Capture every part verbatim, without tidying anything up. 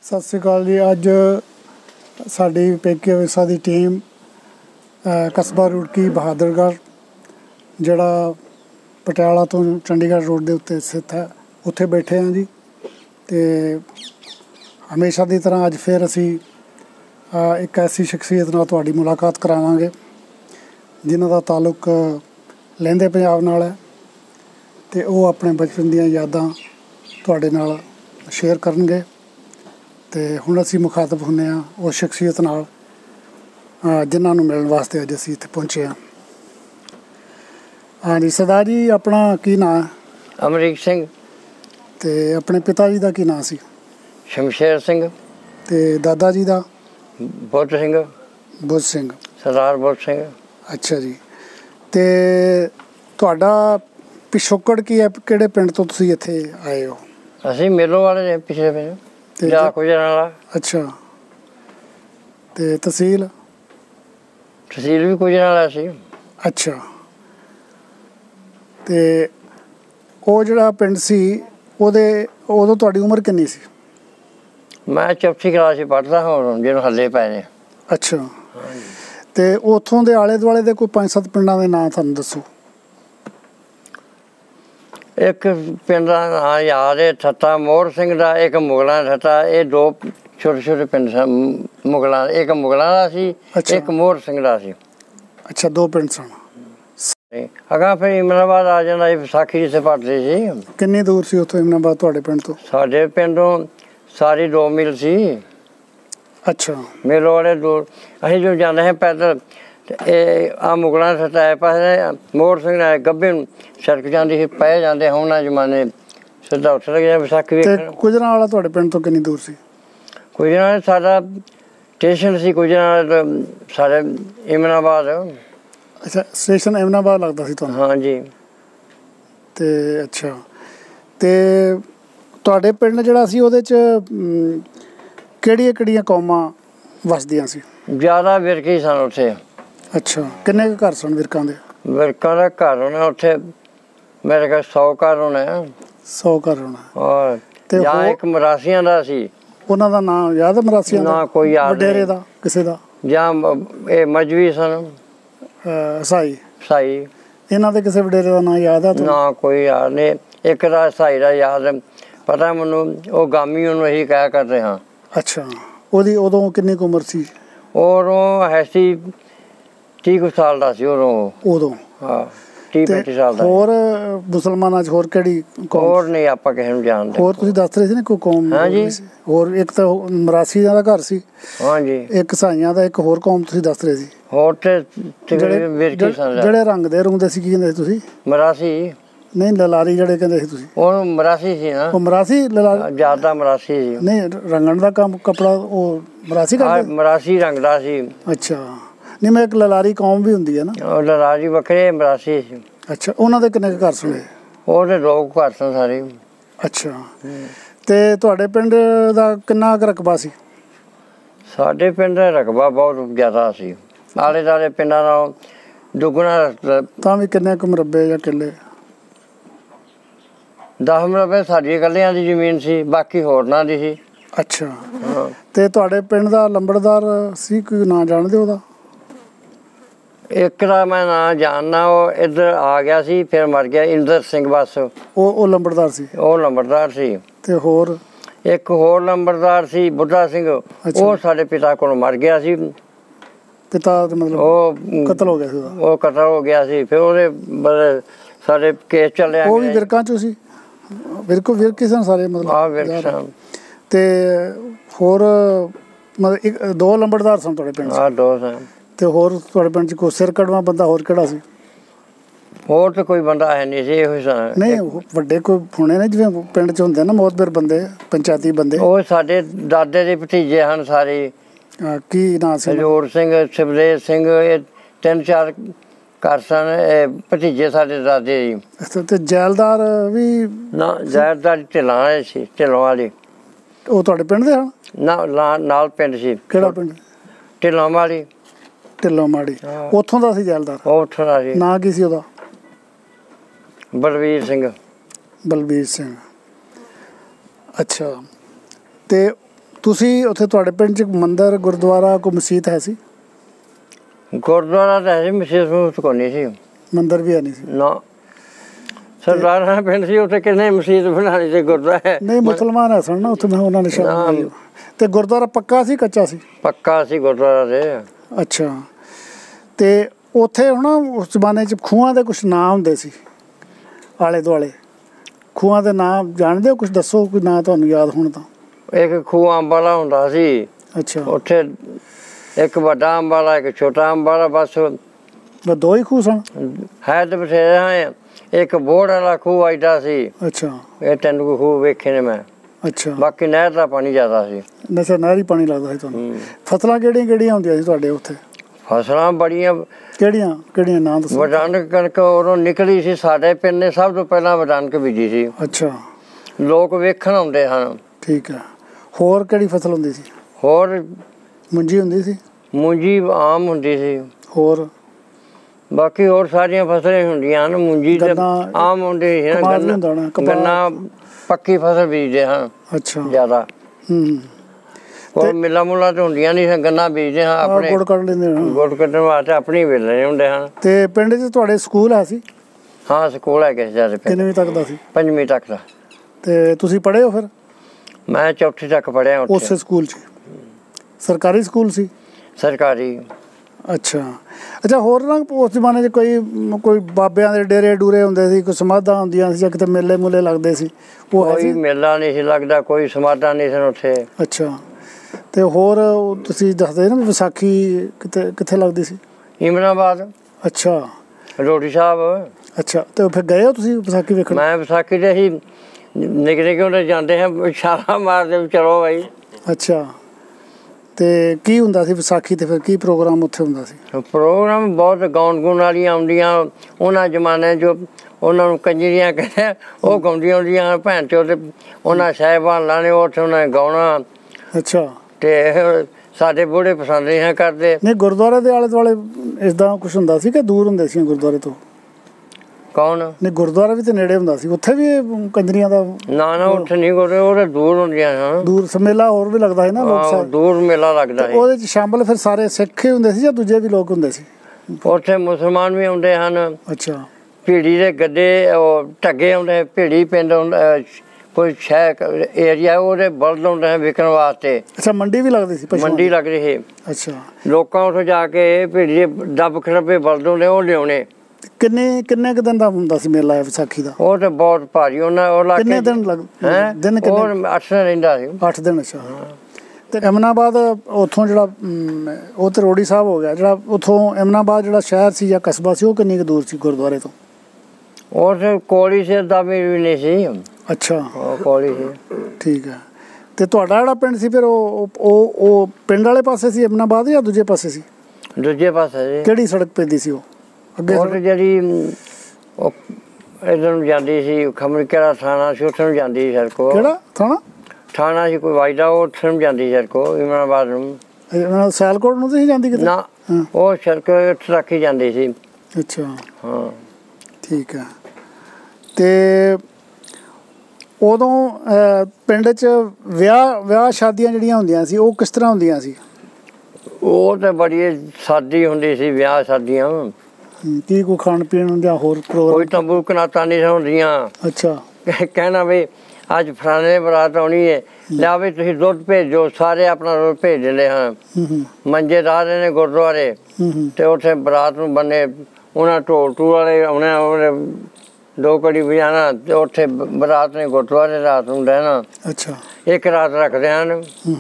सत श्री अकाल जी। अज साडी पेके विसा की टीम कस्बा रुड़की बहादुरगढ़ जिहड़ा पटियाला तो चंडीगढ़ रोड के उत्ते स्थित है उत्थे बैठे हैं जी। तो हमेशा की तरह अज फिर असी एक ऐसी शख्सियत नाल तुहाडी मुलाकात करावांगे जिन्हां दा ताल्लुक लहंदे पंजाब नाल है। तो वो अपने बचपन दीयां यादां तुहाडे नाल शेयर करनगे। तो हुण असी मुखातब हुंदे हां उस शख्सियत नाल जिन्हां नूं मिलण वास्ते अज असी इत्थे पहुंचे हां। हाँ जी सरदार जी, अपना की नाम है? अमरीक सिंह। तो अपने पिता जी का की नाम सी? शमशेर सिंह। तो दादा जी का? बुद्ध सिंह। बुद्ध सिंह। सरदार बुद्ध सिंह। अच्छा जी। तो तुहाडा पिछोकड़ की है, किहड़े पिंड तो तुसीं इत्थे आए हो? असीं मेलों वाले ने पिछले पिंड जा गुजरांवाला। अच्छा। तो तहसील? तहसील भी गुजरांवाला सी। अच्छा। तो वो जिहड़ा पिंड सी ओहदे उदों तुहाडी उम्र किन्नी सी? मैं चौथी क्लास च पढ़दा हां जिहनूं हल्ले पए ने। अच्छा। तो उत्थों दे आले दुआले दे कोई पंज सत्त पिंडां दे नाम तुहानूं दस्सो। एक पिंड का नाम याद है ठट्टा मोहर सिंह का, एक मुगलों ठट्टा। ये दो छोटे छोटे पिंड सन मुगलों। एक मुगलों का सी। अच्छा। एक मोहर सिंह का सी। अच्छा, दो पिंड सन। अगा फिर इमनाबाद आ जाना विसाखी जिसे पढ़ते सी। कितनी दूर सी उत्थों इमनाबाद तुहाडे पिंड तो? साडे पिंडों सारी दो मील सी। अच्छा। मेलों वाले दूर असीं जो जाते हैं पैदल। आ मुगलों ठट्टा है पासे, मोहर सिंह ने गब्बे सड़क जाती सी, पै जाते हुण जमाने सीधा उत्थे लग जाए विसाखी वेखण। गुजरांवाला तुहाडे पिंड तो कितनी दूर सी? गुजरांवाला साडा स्टेशन सी गुजरांवाला साडे इमनाबाद। अच्छा, स्टेशन इमनाबाद लगता सी तुहानूं? हाँ जी। ते अच्छा, ते तुहाडे पिंड जिहड़ा सी ओहदे च किहड़ियां किहड़ियां कौमां वसदियां सी? ज़्यादा विरकी सन उत्थे। अच्छा, किन्ने क घर सन विरकां दे? विरकां दा घर होना उत्थे मेरे ख्याल सौ घर होने। सौ घर होना। और जां एक मरासियां दा सी। उन्हां दा नाम याद है? मरासियां दा ना कोई याद नहीं। वडेरे दा किसे दा? जां ए मजवी सन। साई साई। इन्हां दे किसे वडेरे दा नाम याद है? ना कोई याद नहीं। एक दा साई दा याद है पता मैनूं, वो गामी उहनूं असीं कहा करदे हां। अच्छा। ओहदी उदों किन्नी उम्र सी? उदों है सी तीह कुछ साल दा सी उदों। उदों? हाँ, तीह पैंती साल दा। होर मुसलमानां च होर किहड़ी कौम? होर नहीं आपां किसे नूं जाणदे। होर तुसीं दस रहे सी ना कोई कौम? हाँ जी। होर एक तां मरासियां दा घर सी। हाँ जी। एक साइयां दा, एक होर कौम तुसीं दस रहे सी। होर ते विरकी सन। ਜਿਹੜੇ ਰੰਗਦੇ ਰੁੰਗਦੇ ਸੀ ਕੀ ਕਹਿੰਦੇ ਸੀ ਤੁਸੀਂ? ਮਰਾਸੀ। ਨਹੀਂ, ਲਲਾਰੀ ਜਿਹੜੇ ਕਹਿੰਦੇ ਸੀ ਤੁਸੀਂ? ਉਹ ਮਰਾਸੀ ਸੀ ਨਾ। ਉਹ ਮਰਾਸੀ ਲਲਾਰੀ? ਜ਼ਿਆਦਾ ਮਰਾਸੀ ਸੀ। ਨਹੀਂ, ਰੰਗਣ ਦਾ ਕੰਮ ਕੱਪੜਾ ਉਹ ਮਰਾਸੀ ਕਰਦੇ? ਮਰਾਸੀ ਰੰਗਦਾ ਸੀ। ਅੱਛਾ। ਨਹੀਂ, ਮੈਂ ਇੱਕ ਲਲਾਰੀ ਕੌਮ ਵੀ ਹੁੰਦੀ ਹੈ ਨਾ? ਉਹ ਲਲਾਰੀ ਵੱਖਰੇ, ਮਰਾਸੀ ਸੀ। ਅੱਛਾ। ਉਹਨਾਂ ਦੇ ਕਿੰਨੇ ਘਰ ਸੁਣੇ? ਉਹਦੇ ਲੋਕ ਘਰ ਸਨ ਸਾਰੇ। ਅੱਛਾ। ਤੇ ਤੁਹਾਡੇ ਪਿੰਡ ਦਾ ਕਿੰਨਾ ਕੁ ਰਕਬਾ ਸੀ? ਸਾਡੇ ਪਿੰਡ ਦਾ ਰਕਬਾ ਬਹੁਤ ਜ਼ਿਆਦਾ ਸੀ। ਆਲੇ ਦੁਆਲੇ ਪਿੰਡਾਂ ਨਾਲੋਂ ਦੁੱਗਣਾ। ਤਾਂ ਵੀ ਕਿੰਨੇ ਕੁ ਮੁਰੱਬੇ ਜਾਂ ਕਿੱਲੇ? ਦਸ ਮੁਰੱਬੇ ਸਾਡੀ ਇਕੱਲਿਆਂ ਦੀ ਜ਼ਮੀਨ ਸੀ, ਬਾਕੀ ਹੋਰਨਾਂ ਦੀ ਸੀ। ਅੱਛਾ। ਤੇ ਤੁਹਾਡੇ ਪਿੰਡ ਦਾ ਲੰਬੜਦਾਰ ਸੀ ਕੋਈ, ਨਾਂ ਜਾਣਦੇ ਉਹਦਾ? ਇੱਕ ਦਾ ਮੈਂ ਨਾਂ ਜਾਣਦਾ, ਉਹ ਇੱਧਰ ਆ ਗਿਆ ਸੀ ਫਿਰ ਮਰ ਗਿਆ, ਇੰਦਰ ਸਿੰਘ ਬਸ। ਉਹ ਉਹ ਲੰਬੜਦਾਰ ਸੀ? ਉਹ ਲੰਬੜਦਾਰ ਸੀ। ਤੇ ਹੋਰ? ਇੱਕ ਹੋਰ ਲੰਬੜਦਾਰ ਸੀ ਬੁੱਢਾ ਸਿੰਘ, ਉਹ ਸਾਡੇ ਪਿਤਾ ਕੋਲ ਮਰ ਗਿਆ ਸੀ। ਪਿਤਾ ਮਤਲਬ ਉਹ ਕਤਲ ਹੋ ਗਿਆ ਸੀ? ਉਹ ਕਤਲ ਹੋ ਗਿਆ ਸੀ। ਫਿਰ ਉਹਦੇ ਸਾਡੇ ਕੇਸ ਚੱਲਿਆ। ਉਹ ਵੀ ਵਿਰਕਾਂ ਚੋਂ ਸੀ? ਵਿਰਕੋ ਵਿਰਕੇ ਸਨ ਸਾਰੇ ਮਤਲਬ? ਹਾਂ, ਵਿਰਕ ਸਨ। ਤੇ ਹੋਰ ਮਤਲਬ ਇੱਕ ਦੋ ਲੰਬੜਦਾਰ ਸਨ ਤੁਹਾਡੇ ਪਿੰਡ? ਹਾਂ, ਦੋ ਸਨ। ਤੇ ਹੋਰ ਤੁਹਾਡੇ ਪਿੰਡ 'ਚ ਕੋਈ ਸਿਰ ਕੜਵਾ ਬੰਦਾ ਹੋਰ ਕਿਹੜਾ ਸੀ? ਹੋਰ ਤਾਂ ਕੋਈ ਬੰਦਾ ਹੈ ਨਹੀਂ ਸੀ, ਇਹੋ ਹੀ ਸਨ। ਨਹੀਂ, ਵੱਡੇ ਕੋਈ ਹੋਣੇ ਨੇ ਜਿਵੇਂ ਪਿੰਡ 'ਚ ਹੁੰਦੇ ਨਾ ਮੋਹਤਬਰ ਬੰਦੇ, ਪੰਚਾਇਤੀ ਬੰਦੇ? ਉਹ ਸਾਡੇ ਦਾਦੇ ਦੇ ਭਤੀਜੇ ਹਨ ਸਾਰੇ। ਕੀ ਨਾਂ ਸੀ? ਹਜ਼ੂਰ ਸਿੰਘ, ਸ਼ਿਵਰੇਜ ਸਿੰਘ, ਇਹ ਤਿੰਨ ਚਾਰ ਘਰ ਸਨ, ਇਹ ਭਤੀਜੇ ਸਾਡੇ ਦਾਦੇ ਜੀ। ਤੇ ਜੈਲਦਾਰ ਵੀ? ਨਾ, ਜੈਲਦਾਰ ਢਿੱਲਾਂ ਵਾਲੇ ਸੀ, ਢਿੱਲੋਂ ਵਾਲੇ। ਉਹ ਤੁਹਾਡੇ ਪਿੰਡ ਦੇ ਹਨ? ਨਾ, ਨਾਲ ਪਿੰਡ ਸੀ। ਕਿਹੜਾ ਪਿੰਡ? ਢਿੱਲੋਂ ਵਾਲੀ। ਢਿੱਲੋਂ ਮਾੜੀ। ਉੱਥੋਂ ਦਾ ਸੀ ਜੈਲਦਾਰ? ਉਹ ਉੱਥੋਂ ਦਾ ਸੀ। ਨਾਂ ਕੀ ਸੀ ਉਹਦਾ? ਬਲਵੀਰ ਸਿੰਘ। ਬਲਵੀਰ ਸਿੰਘ। ਅੱਛਾ। ਤੇ ਤੁਸੀਂ ਉੱਥੇ ਤੁਹਾਡੇ ਪਿੰਡ 'ਚ ਮੰਦਿਰ ਗੁਰਦੁਆਰਾ ਕੋਈ ਮਸਜਿਦ ਹੈ ਸੀ? ਗੁਰਦੁਆਰਾ ਤਾਂ ਹੈ ਸੀ, ਮਸਜਿਦ ਕੋਈ ਨਹੀਂ ਸੀ। ਮੰਦਿਰ ਵੀ ਹੈ ਨਹੀਂ ਸੀ ਨਾ। ਸਰਦਾਰਾਂ ਪਿੰਡ ਸੀ, ਉੱਥੇ ਕਿੰਨੇ ਮਸਜਿਦ ਬਣਾਉਣੀ ਸੀ, ਗੁਰਦੁਆਰਾ ਨਹੀਂ ਮੁਸਲਮਾਨ ਹੈ ਸਨ ਨਾ ਉੱਥੇ, ਮੈਂ ਉਹਨਾਂ ਨੇ ਸ਼ਾਇਦ। ਤੇ ਗੁਰਦੁਆਰਾ ਪੱਕਾ ਸੀ ਕੱਚਾ ਸੀ? ਪੱਕਾ ਸੀ ਗੁਰਦੁਆਰਾ ਤੇ। ਅੱਛਾ। ਤੇ ਉੱਥੇ ਹੁਣ ਉਸ ਜ਼ਮਾਨੇ 'ਚ ਖੂਹਾਂ ਦੇ ਕੁਛ ਨਾਂ ਹੁੰਦੇ ਸੀ ਆਲੇ ਦੁਆਲੇ, ਖੂਹਾਂ ਦੇ ਨਾਂ ਜਾਣਦੇ ਹੋ? ਕੁਛ ਦੱਸੋ ਕੋਈ ਨਾਂ ਤੁਹਾਨੂੰ ਯਾਦ ਹੋਣ ਤਾਂ। ਇੱਕ ਖੂਹ ਅੰਬ ਵਾਲਾ ਹੁੰਦਾ ਸੀ। ਅੱਛਾ। ਉੱਥੇ ਇੱਕ ਵੱਡਾ ਅੰਬ ਵਾਲਾ, ਇੱਕ ਛੋਟਾ ਅੰਬ ਵਾਲਾ, ਬਸ ਦੋ ਹੀ ਖੂਹ ਸਨ? ਹੈ ਤਾਂ ਬਥੇਰੇ ਹੈ। ਇੱਕ ਬੋੜ ਵਾਲਾ ਖੂਹ ਐਡਾ ਸੀ। ਅੱਛਾ। ਇਹ ਤਿੰਨ ਕੁ ਖੂਹ ਵੇਖੇ ਨੇ ਮੈਂ। ਅੱਛਾ। ਬਾਕੀ ਨਹਿਰ ਦਾ ਪਾਣੀ ਜ਼ਿਆਦਾ ਸੀ। ਨਸ਼ਾ ਨਹਿਰੀ ਪਾਣੀ ਲੱਗਦਾ ਸੀ ਤੁਹਾਨੂੰ। ਫਸਲਾਂ ਕਿਹੜੀਆਂ ਕਿਹੜੀਆਂ ਹੁੰਦੀਆਂ ਸੀ ਤੁਹਾਡੇ ਉੱਥੇ? ਫਸਲਾਂ ਬੜੀਆਂ। ਕਿਹੜੀਆਂ ਕਿਹੜੀਆਂ ਨਾਂ ਦੱਸੋ? ਵਡਾਨਕ ਕਣਕ ਉਦੋਂ ਨਿਕਲੀ ਸੀ, ਸਾਡੇ ਪਿੰਡ ਨੇ ਸਭ ਤੋਂ ਪਹਿਲਾਂ ਵਡਾਨਕ ਬੀਜੀ ਸੀ। ਅੱਛਾ। ਲੋਕ ਵੇਖਣ ਆਉਂਦੇ ਹਨ। ਠੀਕ ਹੈ। ਹੋਰ ਕਿਹੜੀ ਫਸਲ ਹੁੰਦੀ ਸੀ? ਹੋਰ ਮੁੰਜੀ ਹੁੰਦੀ ਸੀ? ਮੁੰਜੀ ਆਮ ਹੁੰਦੀ ਸੀ। ਹੋਰ? ਬਾਕੀ ਹੋਰ ਸਾਰੀਆਂ ਫਸਲਾਂ ਹੁੰਦੀਆਂ ਹਨ। ਮੁੰਜੀ ਤੇ ਆਮ ਹੁੰਦੀ ਸੀ। ਗੰਨਾ ਪੱਕੀ ਫਸਲ ਬੀਜਦੇ ਹਾਂ। ਅੱਛਾ। ਜ਼ਿਆਦਾ। ਹੂੰ। ਕੋਈ ਮਿੱਲਾਂ ਮੁੱਲਾਂ ਤੇ ਹੁੰਦੀਆਂ ਨਹੀਂ, ਗੰਨਾ ਬੀਜਦੇ ਹਾਂ। ਆਪਣੇ ਗੁੜ ਕੱਢ ਲੈਂਦੇ ਹਾਂ। ਗੁੜ ਕੱਢਣ ਵਾਸਤੇ ਆਪਣੀ ਵੇਲੇ ਹੁੰਦੇ ਹਨ। ਤੇ ਪਿੰਡ 'ਚ ਤੁਹਾਡੇ ਸਕੂਲ ਹੈ ਸੀ? ਹਾਂ, ਸਕੂਲ ਹੈਗੇ ਸੀ ਸਾਡੇ ਪਿੰਡ। ਕਿੰਨਵੀਂ ਤੱਕ ਦਾ ਸੀ? ਪੰਜਵੀਂ ਤੱਕ ਦਾ। ਤੇ ਤੁਸੀਂ ਪੜ੍ਹੇ ਹੋ ਫਿਰ? ਮੈਂ ਚੌਥੀ ਤੱਕ ਪੜ੍ਹਿਆ ਉੱਥੇ। ਉਸੇ ਸਕੂਲ 'ਚ? ਸਰਕਾਰੀ ਸਕੂਲ ਸੀ? ਸਰਕਾਰੀ। ਅੱਛਾ। ਅੱਛਾ, ਹੋਰ ਨਾ ਉਸ ਜ਼ਮਾਨੇ 'ਚ ਕੋਈ ਕੋਈ ਬਾਬਿਆਂ ਦੇ ਡੇਰੇ ਡੂਰੇ ਹੁੰਦੇ ਸੀ, ਕੋਈ ਸਮਾਧਾਂ ਹੁੰਦੀਆਂ ਸੀ ਜਾਂ ਕਿਤੇ ਮੇਲੇ ਮੂਲੇ ਲੱਗਦੇ ਸੀ? ਉਹ ਕੋਈ ਮੇਲਾ ਨਹੀਂ ਸੀ ਲੱਗਦਾ, ਕੋਈ ਸਮਾਧਾਂ ਨਹੀਂ ਸਨ ਉੱਥੇ। ਅੱਛਾ। ਤੇ ਹੋਰ ਤੁਸੀਂ ਦੱਸਦੇ ਨਾ ਵਿਸਾਖੀ ਕਿਤੇ ਕਿੱਥੇ ਲੱਗਦੀ ਸੀ? ਇਮਰਾਬਾਦ। ਅੱਛਾ। ਰੋਟੀ ਸਾਹਿਬ। ਅੱਛਾ। ਤੇ ਫਿਰ ਗਏ ਹੋ ਤੁਸੀਂ ਵਿਸਾਖੀ ਵੇਖਣ? ਮੈਂ ਵਿਸਾਖੀ ਦੇ ਅਸੀਂ ਨਿੱਕੇ ਨਿੱਕੇ ਹੁੰਦੇ ਜਾਂਦੇ ਹਾਂ, ਇਸ਼ਾਰਾ ਮਾਰਦੇ ਚਲੋ ਬਾਈ। ਅੱਛਾ। ਤੇ ਕੀ ਹੁੰਦਾ ਸੀ ਵਿਸਾਖੀ ਤੇ? ਫਿਰ ਕੀ ਪ੍ਰੋਗਰਾਮ ਉੱਥੇ ਹੁੰਦਾ ਸੀ? ਪ੍ਰੋਗਰਾਮ ਬਹੁਤ ਗਾਉਣ ਗੁਣ ਵਾਲੀਆਂ ਆਉਂਦੀਆਂ ਉਹਨਾਂ ਜ਼ਮਾਨੇ ਜੋ ਉਹਨਾਂ ਨੂੰ ਕੰਜਰੀਆਂ ਕਹਿੰਦੇ, ਉਹ ਗਾਉਂਦੀਆਂ ਹੁੰਦੀਆਂ ਭੈਣ ਚੋ। ਤੇ ਉਹਨਾਂ ਸਾਹਿਬਾਨ ਲਾਣੇ ਉੱਥੇ ਉਹਨਾਂ ਨੇ ਗਾਉਣਾ। ਅੱਛਾ। ਤੇ ਸਾਡੇ ਬੁੜੇ ਪਸੰਦ ਨਹੀਂ ਕਰਦੇ। ਨਹੀਂ, ਗੁਰਦੁਆਰੇ ਦੇ ਆਲੇ ਦੁਆਲੇ ਇਸਦਾ ਕੁਛ ਹੁੰਦਾ ਸੀ ਕਿ ਦੂਰ ਹੁੰਦੇ ਸੀ ਗੁਰਦੁਆਰੇ ਤੋਂ? ਕੌਣ? ਨਹੀਂ, ਗੁਰਦੁਆਰਾ ਵੀ ਤੇ ਨੇੜੇ ਹੁੰਦਾ ਸੀ, ਉੱਥੇ ਵੀ ਕੰਜਰੀਆਂ ਦਾ? ਨਾ ਨਾ, ਉੱਥੇ ਨਹੀਂ ਗੁਰਦੇ, ਉਹ ਦੂਰ ਹੁੰਦੀਆਂ ਹਨ। ਦੂਰ ਮੇਲਾ ਹੋਰ ਵੀ ਲੱਗਦਾ ਹੈ ਨਾ ਲੋਕ? ਦੂਰ ਮੇਲਾ ਲੱਗਦਾ ਹੈ। ਉਹਦੇ 'ਚ ਸ਼ਾਮਲ ਫਿਰ ਸਾਰੇ ਸਿੱਖ ਹੀ ਹੁੰਦੇ ਸੀ ਜਾਂ ਦੂਜੇ ਵੀ ਲੋਕ ਹੁੰਦੇ ਸੀ? ਉੱਥੇ ਮੁਸਲਮਾਨ ਵੀ ਆਉਂਦੇ ਹਨ। ਅੱਛਾ। ਭੀੜੀ ਦੇ ਗੱਡੇ, ਉਹ ਢੱਗੇ ਆਉਂਦੇ, ਭੀੜੀ ਪਿੰਡ ਕੋਈ ਸ਼ਹਿਰ ਏਰੀਆ, ਉਹਦੇ ਬਲਦ ਆਉਂਦੇ ਹੈ ਵਿਕਣ ਵਾਸਤੇ। ਅੱਛਾ। ਮੰਡੀ ਵੀ ਲੱਗਦੀ ਸੀ? ਮੰਡੀ ਲੱਗਦੀ ਸੀ। ਅੱਛਾ। ਲੋਕਾਂ ਉੱਥੋਂ ਜਾ ਕੇ ਭੀੜੀ ਦੇ ਡੱਬ ਖੜੱਬੇ ਬਲਦ ਹੁੰਦੇ, ਉਹ ਲਿਆਉਣੇ। ਕਿੰਨੇ ਕਿੰਨੇ ਕੁ ਦਿਨ ਦਾ ਹੁੰਦਾ ਸੀ ਮੇਲਾ ਵਿਸਾਖੀ ਦਾ? ਉਹ ਤੇ ਬਹੁਤ ਭਾਰੀ। ਉਹਨਾਂ ਉਹ ਕਿੰਨੇ ਦਿਨ ਲੱਗ ਦਿਨ? ਅੱਠ ਦਿਨ ਰਹਿੰਦਾ ਸੀ। ਅੱਠ ਦਿਨ। ਅੱਛਾ। ਤੇ ਐਮਨਾਬਾਦ ਉੱਥੋਂ ਜਿਹੜਾ ਉਹ ਤੇ ਰੋੜੀ ਸਾਹਿਬ ਹੋ ਗਿਆ, ਜਿਹੜਾ ਉੱਥੋਂ ਐਮਨਾਬਾਦ ਜਿਹੜਾ ਸ਼ਹਿਰ ਸੀ ਜਾਂ ਕਸਬਾ ਸੀ, ਉਹ ਕਿੰਨੀ ਕੁ ਦੂਰ ਸੀ ਗੁਰਦੁਆਰੇ ਤੋਂ? ਉਹ ਤੇ ਕੋਲੀ ਸੀ, ਦਾ ਵੀ ਨਹੀਂ ਸੀ। ਅੱਛਾ। ਕੋਲੀ ਸੀ। ਠੀਕ ਹੈ। ਤੇ ਤੁਹਾਡਾ ਜਿਹੜਾ ਪਿੰਡ ਸੀ ਫਿਰ ਉਹ ਉਹ ਉਹ ਪਿੰਡ ਵਾਲੇ ਪਾਸੇ ਸੀ ਐਮਨਾਬਾਦ ਜਾਂ ਦੂਜੇ ਪਾਸੇ ਸੀ? ਦੂਜੇ ਪਾਸੇ। ਕਿਹੜੀ ਸੜਕ ਪੈਂਦੀ ਸੀ ਉਹ ਅੱਗੇ? ਉਹ ਜਿਹੜੀ ਉਹ ਇੱਧਰ ਨੂੰ ਜਾਂਦੀ ਸੀ, ਖਮਰਕੇਰਾ ਥਾਣਾ ਸੀ, ਉੱਥੇ ਨੂੰ ਜਾਂਦੀ ਸੀ ਸੜਕ। ਕਿਹੜਾ ਥਾਣਾ? ਥਾਣਾ ਸੀ ਕੋਈ ਵਾਜਦਾ, ਉਹ ਉੱਥੇ ਨੂੰ ਜਾਂਦੀ ਸੀ ਸੜਕ ਇਮਰਾਬਾਦ ਨੂੰ। ਸਿਆਲਕੋਟ ਨੂੰ ਨਹੀਂ ਜਾਂਦੀ ਕਿਤੇ? ਨਾ, ਉਹ ਸੜਕ ਉੱਥੇ ਤੱਕ ਹੀ ਜਾਂਦੀ ਸੀ। ਅੱਛਾ। ਹਾਂ। ਠੀਕ ਹੈ। ਤੇ ਉਦੋਂ ਪਿੰਡ 'ਚ ਵਿਆਹ ਵਿਆਹ ਸ਼ਾਦੀਆਂ ਜਿਹੜੀਆਂ ਹੁੰਦੀਆਂ ਸੀ ਉਹ ਕਿਸ ਤਰ੍ਹਾਂ ਹੁੰਦੀਆਂ ਸੀ? ਉਹ ਤਾਂ ਬੜੀ ਸਾਦੀ ਹੁੰਦੀ ਸੀ ਵਿਆਹ ਸ਼ਾਦੀਆਂ। ਕੀ ਕੋਈ ਖਾਣ ਪੀਣ ਜਾਂ ਹੋਰ ਪ੍ਰੋਗਰਾਮ? ਕੋਈ ਤੰਬੂ ਕਨਾਤਾਂ ਨਹੀਂ ਹੁੰਦੀਆਂ। ਅੱਛਾ। ਕਹਿਣਾ ਵੀ ਅੱਜ ਫਲਾਣੇ ਬਰਾਤ ਆਉਣੀ ਹੈ, ਲਿਆ ਵੀ ਤੁਸੀਂ ਦੁੱਧ ਭੇਜੋ, ਸਾਰੇ ਆਪਣਾ ਦੁੱਧ ਭੇਜ ਦਿੰਦੇ ਹਨ। ਮੰਜੇ ਲਾ ਰਹੇ ਨੇ ਗੁਰਦੁਆਰੇ, ਤੇ ਉੱਥੇ ਬਰਾਤ ਨੂੰ ਬੰਨੇ ਉਹਨਾਂ ਢੋਲ ਟੂਲ ਵਾਲੇ ਆਉਣੇ, ਉਹਨੇ ਦੋ ਘੜੀ ਵਜਾਣਾ, ਤੇ ਉੱਥੇ ਬਰਾਤ ਨੇ ਗੁਰਦੁਆਰੇ ਰਾਤ ਨੂੰ ਰਹਿਣਾ। ਅੱਛਾ। ਇੱਕ ਰਾਤ ਰੱਖਦੇ ਹਨ।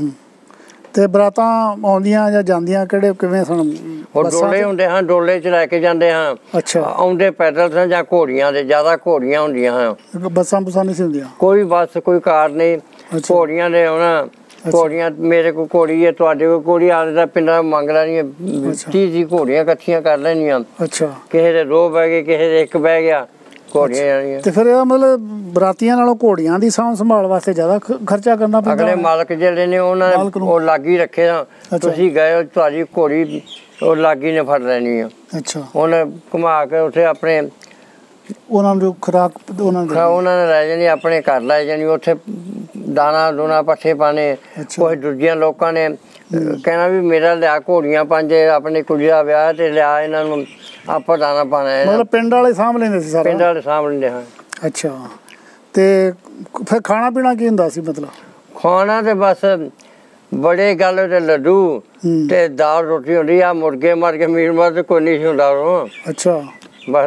ਤੇ ਬਰਾਤਾਂ ਆਉਂਦੀਆਂ ਜਾਂ ਜਾਂਦੀਆਂ ਕਿਹੜੇ ਕਿਵੇਂ ਸਨ? ਉਹ ਡੋਲੇ ਹੁੰਦੇ ਹਨ, ਡੋਲੇ 'ਚ ਲੈ ਕੇ ਜਾਂਦੇ ਹਾਂ। ਅੱਛਾ। ਆਉਂਦੇ ਪੈਦਲ ਸਨ ਜਾਂ ਘੋੜੀਆਂ ਦੇ, ਜ਼ਿਆਦਾ ਘੋੜੀਆਂ ਹੁੰਦੀਆਂ ਹਨ। ਬੱਸਾਂ ਬੁੱਸਾਂ ਨਹੀਂ ਸੀ ਹੁੰਦੀਆਂ? ਕੋਈ ਬੱਸ ਕੋਈ ਕਾਰ ਨਹੀਂ, ਘੋੜੀਆਂ ਦੇ ਆਉਣਾ। ਘੋੜੀਆਂ ਮੇਰੇ ਕੋਲ ਘੋੜੀ ਹੈ, ਤੁਹਾਡੇ ਕੋਲ ਘੋੜੀ, ਆਲੇ ਦਾ ਪਿੰਡਾਂ ਮੰਗ ਲੈਣੀਆਂ, ਤੀਹ ਤੀਹ ਘੋੜੀਆਂ ਇਕੱਠੀਆਂ ਕਰ ਲੈਣੀਆਂ। ਅੱਛਾ। ਕਿਸੇ ਦੇ ਦੋ ਬਹਿ ਗਏ, ਕਿਸੇ ਦੇ ਇੱਕ ਬਹਿ ਗਿਆ, ਘੋੜੀਆਂ ਜਾਣੀਆਂ। ਤੇ ਫਿਰ ਇਹਦਾ ਮਤਲਬ ਬਰਾਤੀਆਂ ਨਾਲੋਂ ਘੋੜੀਆਂ ਦੀ ਸਾਂਭ ਸੰਭਾਲ ਵਾਸਤੇ ਜ਼ਿਆਦਾ ਖਰਚਾ ਕਰਨਾ ਪੈਂਦਾ? ਅਗਲੇ ਮਾਲਕ ਜਿਹੜੇ ਨੇ ਉਹਨਾਂ ਨੇ ਉਹ ਲਾਗੀ ਰੱਖੇ ਨਾ, ਤੁਸੀਂ ਗਏ ਤੁਹਾਡੀ ਘੋੜੀ ਉਹ ਲਾਗੀ ਨੇ ਫੜ ਲੈਣੀ ਆ। ਅੱਛਾ। ਉਹਨੇ ਘੁਮਾ ਕੇ ਉੱਥੇ ਆਪਣੇ ਉਹਨਾਂ ਨੂੰ ਖੁਰਾਕ ਉਹਨਾਂ ਨੇ ਲੈ ਜਾਣੀ, ਆਪਣੇ ਘਰ ਲੈ ਜਾਣੀ, ਉੱਥੇ दाना दूना पट्ठे पाने। कुछ दूजिया लोगों ने कहना भी मेरा लिया घोड़ियां पंज अपनी कुड़ी का विआह ते लिया इन्हों आप दाना पाना है। मतलब पिंड वाले सामभ लेंदे सी सारा? पिंड वाले सामभ लेंदे हाँ। अच्छा ते फिर खाना पीना की हुंदा सी? मतलब खाना ते बस बड़े गल ते लड्डू ते दाल रोटी होंदी आ, मुर्गे मर के मीट मर कोई नहीं हुंदा। अच्छा बस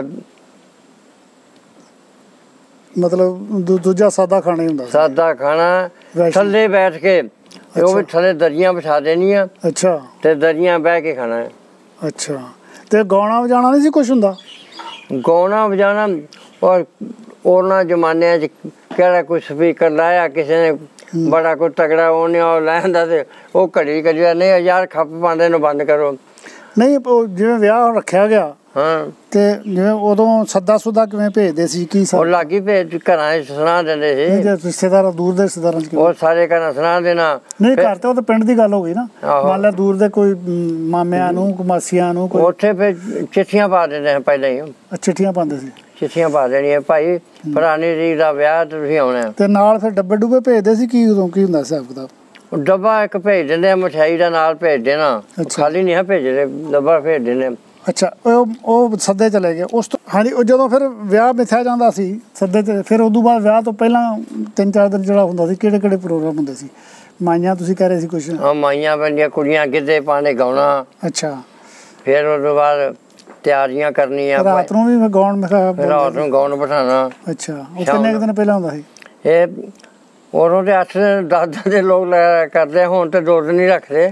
मतलब दूजा सादा खाना ही हुंदा? सादा खाना थल्ले बैठ के। अच्छा। वो भी थल्ले दरियां बिछा देनियां। अच्छा ते दरियां बह के खाना है। अच्छा ते गाना बजाना नहीं सी कुछ हुंदा? गाना बजाना और ओरना जमाने च केड़ा कोई स्पीकर लाया किसी ने बड़ा कोई तगड़ा उन्हें और लैंदा ते ओ घड़ी घड़ी नहीं यार खप पांदे नु बंद करो। नहीं जिवें विआह रखा गया हाँ ते जिवें उदों सद्दा सुदा किवें भेजदे सी की सब? लागी भेज घरां च सुना दिंदे सी। रिश्तेदार दूर दे रिश्तेदारां च ओ सारे घरां सुना देना। नहीं घर ते ओ ते पिंड दी गल हो गई ना। मान ला दूर दे कोई मामियां नूं मासियां नूं कोई उत्थे फिर चिट्ठियां पा दिंदे हैं पहले ही। चिट्ठियां पांदे सी? चिट्ठियां पा देनियां भाई फलानी तरीक दा विआह ते तुसीं औणा है। ते नाल फिर डब्बे डुब्बे भेजदे सी की उदों की हुंदा हिसाब किताब? डब्बा एक भेज दिंदे मठियाई दा नाल भेज देना। खाली नहीं है भेजदे डब्बा भेज दिंदे। अच्छा ਉਹ ਸੱਦੇ ਚਲੇ ਗਏ ਉਸ ਤੋਂ ਹਾਂਜੀ ਉਹ ਜਦੋਂ ਫਿਰ ਵਿਆਹ ਮਿਥਿਆ ਜਾਂਦਾ ਸੀ ਸੱਦੇ ਤੇ ਫਿਰ ਉਦੋਂ ਬਾਅਦ ਵਿਆਹ ਤੋਂ ਪਹਿਲਾਂ ਤਿੰਨ ਚਾਰ ਦਿਨ ਜਿਹੜਾ ਹੁੰਦਾ ਸੀ ਕਿਹੜੇ ਕਿਹੜੇ ਪ੍ਰੋਗਰਾਮ ਹੁੰਦੇ ਸੀ? ਮਾਈਆਂ ਤੁਸੀਂ ਕਹਿ ਰਹੇ ਸੀ ਕੁਛ? ਹਾਂ ਮਾਈਆਂ ਬੰਦੀਆਂ ਕੁੜੀਆਂ ਗਿੱਧੇ ਪਾਣੇ ਗਾਉਣਾ। ਅੱਛਾ ਫਿਰ ਉਸ ਤੋਂ ਬਾਅਦ ਤਿਆਰੀਆਂ ਕਰਨੀਆਂ ਰਾਤ ਨੂੰ ਵੀ ਗਾਉਣ ਮੈਂ ਰਾਤ ਨੂੰ ਗਾਉਣ ਬਿਠਾਣਾ। ਅੱਛਾ ਉਹ ਕਿੰਨੇ ਦਿਨ ਪਹਿਲਾਂ ਹੁੰਦਾ ਸੀ ਇਹ? ਉਦੋਂ ਤੇ ਅੱਠ ਦਸ ਦਿਨ ਦੇ ਲੋਕ ਕਰਦੇ ਹੁਣ ਤੇ ਦੋ ਦਿਨ ਹੀ ਰੱਖਦੇ।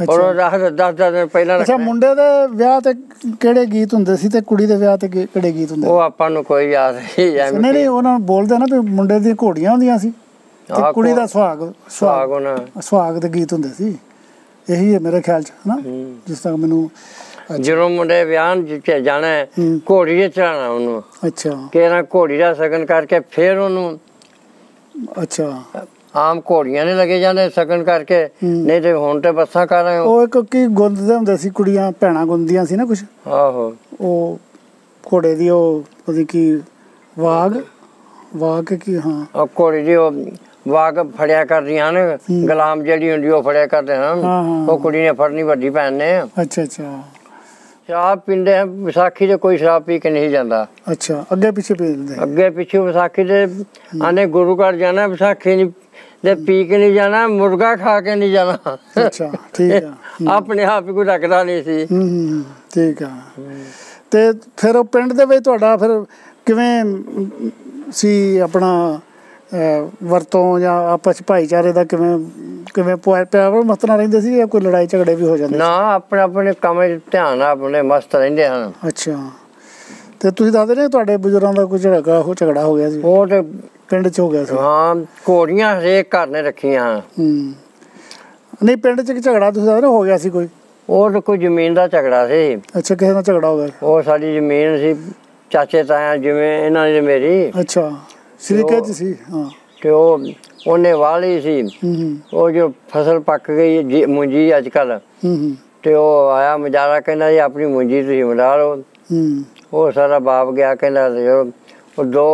ਅੱਛਾ ਮੁੰਡੇ ਦੇ ਵਿਆਹ ਤੇ ਕਿਹੜੇ ਗੀਤ ਹੁੰਦੇ ਸੀ ਤੇ ਕੁੜੀ ਦੇ ਵਿਆਹ ਤੇ ਕਿਹੜੇ ਗੀਤ ਹੁੰਦੇ? ਉਹ ਆਪਾਂ ਨੂੰ ਕੋਈ ਯਾਦ ਨਹੀਂ। ਨਹੀਂ ਨਹੀਂ ਉਹਨਾਂ ਬੋਲਦੇ ਨਾ ਵੀ ਮੁੰਡੇ ਦੀਆਂ ਘੋੜੀਆਂ ਹੁੰਦੀਆਂ ਸੀ ਤੇ ਕੁੜੀ ਦਾ ਸੁਹਾਗ ਸੁਹਾਗ ਸੁਹਾਗ ਦੇ ਗੀਤ ਹੁੰਦੇ ਸੀ। ਇਹੀ ਹੈ ਮੇਰੇ ਖਿਆਲ ਚ ਹਨਾ ਜਿਸ ਤੱਕ ਮੈਨੂੰ। ਜਦੋਂ ਮੁੰਡੇ ਵਿਆਹ ਚ ਜਾਣਾ ਘੋੜੀ ਤੇ ਚੜਾਉਣਾ ਉਹਨੂੰ। ਅੱਛਾ ਕਿਹੜਾ ਘੋੜੀ ਦਾ ਸ਼ਗਨ ਕਰਕੇ ਫਿਰ ਉਹਨੂੰ। ਅੱਛਾ ਆਮ ਘੋੜੀਆਂ ਨੇ ਲੱਗੇ ਜਾਂਦੇ ਸ਼ਗਨ ਕਰਕੇ ਨਹੀਂ ਤੇ ਹੁਣ ਤੇ ਬੱਸਾਂ ਕਰ ਰਹੇ। ਉਹ ਇੱਕ ਕੀ ਗੁੰਦਦੇ ਹੁੰਦੇ ਸੀ ਕੁੜੀਆਂ ਭੈਣਾਂ ਗੁੰਦੀਆਂ ਸੀ ਨਾ ਕੁਛ? ਆਹੋ ਉਹ ਘੋੜੇ ਦੀ ਉਹ ਉਹਦੀ ਕੀ ਵਾਗ ਵਾਗ ਕੀ ਹਾਂ ਉਹ ਘੋੜੀ ਦੀ ਉਹ ਵਾਗ ਫੜਿਆ ਕਰਦੀਆਂ ਨੇ ਗੁਲਾਮ ਜਿਹੜੀ ਹੁੰਦੀ ਉਹ ਫੜਿਆ ਕਰਦੇ ਹਨ। ਉਹ ਕੁੜੀ ਨੇ ਫੜਨੀ ਵੱਡੀ ਭੈਣ ਨੇ। ਅੱਛਾ ਅੱਛਾ ਸ਼ਰਾਬ ਪੀਂਦੇ ਵਿਸਾਖੀ ਤੇ ਕੋਈ ਸ਼ਰਾਬ ਪੀ ਕੇ ਨਹੀਂ ਜਾਂਦਾ। ਅੱਛਾ ਅੱਗੇ ਪਿੱਛੇ ਪੀ ਲੈਂਦੇ? ਅੱਗੇ ਪਿੱਛੇ ਵਿਸਾਖੀ ਤੇ ਆਨੇ ਗੁਰੂ ਘਰ ਜਾਣਾ ਵਿਸਾਖੀ ਨਹੀਂ ਤੇ ਪੀ ਕੇ ਨਹੀਂ ਜਾਣਾ ਮੁਰਗਾ ਖਾ ਕੇ ਨਹੀਂ ਜਾਣਾ। ਅੱਛਾ ਠੀਕ ਆ ਆਪਣੇ ਆਪ ਹੀ ਕੋਈ ਰੱਖਦਾ ਨਹੀਂ ਸੀ। ਠੀਕ ਆ ਤੇ ਫਿਰ ਉਹ ਪਿੰਡ ਦੇ ਵਿੱਚ ਤੁਹਾਡਾ ਫਿਰ ਕਿਵੇਂ ਸੀ ਆਪਣਾ ਵਰਤੋਂ ਜਾਂ ਆਪਸ ਭਾਈਚਾਰੇ ਦਾ ਕਿਵੇਂ ਕਿਵੇਂ ਪਿਆਰ ਮਸਤ ਨਾਲ ਰਹਿੰਦੇ ਸੀ ਜਾਂ ਕੋਈ ਲੜਾਈ ਝਗੜੇ ਵੀ ਹੋ ਜਾਂਦੇ? ਨਾ ਆਪਣੇ ਆਪਣੇ ਕੰਮ ਚ ਧਿਆਨ ਆਪਣੇ ਮਸਤ ਰਹਿੰਦੇ ਹਨ। ਅੱਛਾ ਤੇ ਤੁਸੀਂ ਦੱਸਦੇ ਨੇ ਤੁਹਾਡੇ ਬਜ਼ੁਰਗਾਂ ਦਾ ਕੋਈ ਝਗੜਾ ਉਹ ਝਗੜਾ ਹੋ ਗਿਆ ਸੀ? ਉਹ ਤੇ ਪਿੰਡ ਚ ਹੋ ਗਿਆ ਸੀ? ਹਾਂ ਘੋੜੀਆਂ ਹਰੇਕ ਘਰ ਨੇ ਰੱਖੀਆਂ। ਹੂੰ ਨਹੀਂ ਪਿੰਡ ਚ ਝਗੜਾ ਤੁਸੀਂ ਦੱਸਦੇ ਹੋ ਗਿਆ ਸੀ ਕੋਈ? ਉਹ ਤਾਂ ਕੋਈ ਜ਼ਮੀਨ ਦਾ ਝਗੜਾ ਸੀ। ਅੱਛਾ ਕਿਸੇ ਨਾਲ ਝਗੜਾ ਹੋ ਗਿਆ? ਉਹ ਸਾਡੀ ਜ਼ਮੀਨ ਸੀ ਚਾਚੇ ਤਾਇਆ ਜਿਵੇਂ ਇਹਨਾਂ ਦੀ ਮੇਰੀ। ਅੱਛਾ ਸ਼ਰੀਕੇ ਚ ਸੀ? ਹਾਂ ਤੇ ਉਹ ਉਹਨੇ ਵਾਲੀ ਸੀ ਉਹ ਜੋ ਫਸਲ ਪੱਕ ਗਈ ਮੁੰਜੀ ਅੱਜ ਕੱਲ ਤੇ ਉਹ ਆਇਆ ਮਜਾਰਾ ਕਹਿੰਦਾ ਜੀ ਆਪਣੀ ਮੁੰਜੀ ਤੁਸੀਂ ਵੰਡਾ ਲਓ। ਉਹ ਸਾਰਾ ਬਾਪ ਗਿਆ ਕਹਿੰਦਾ ਉਹ ਦੋ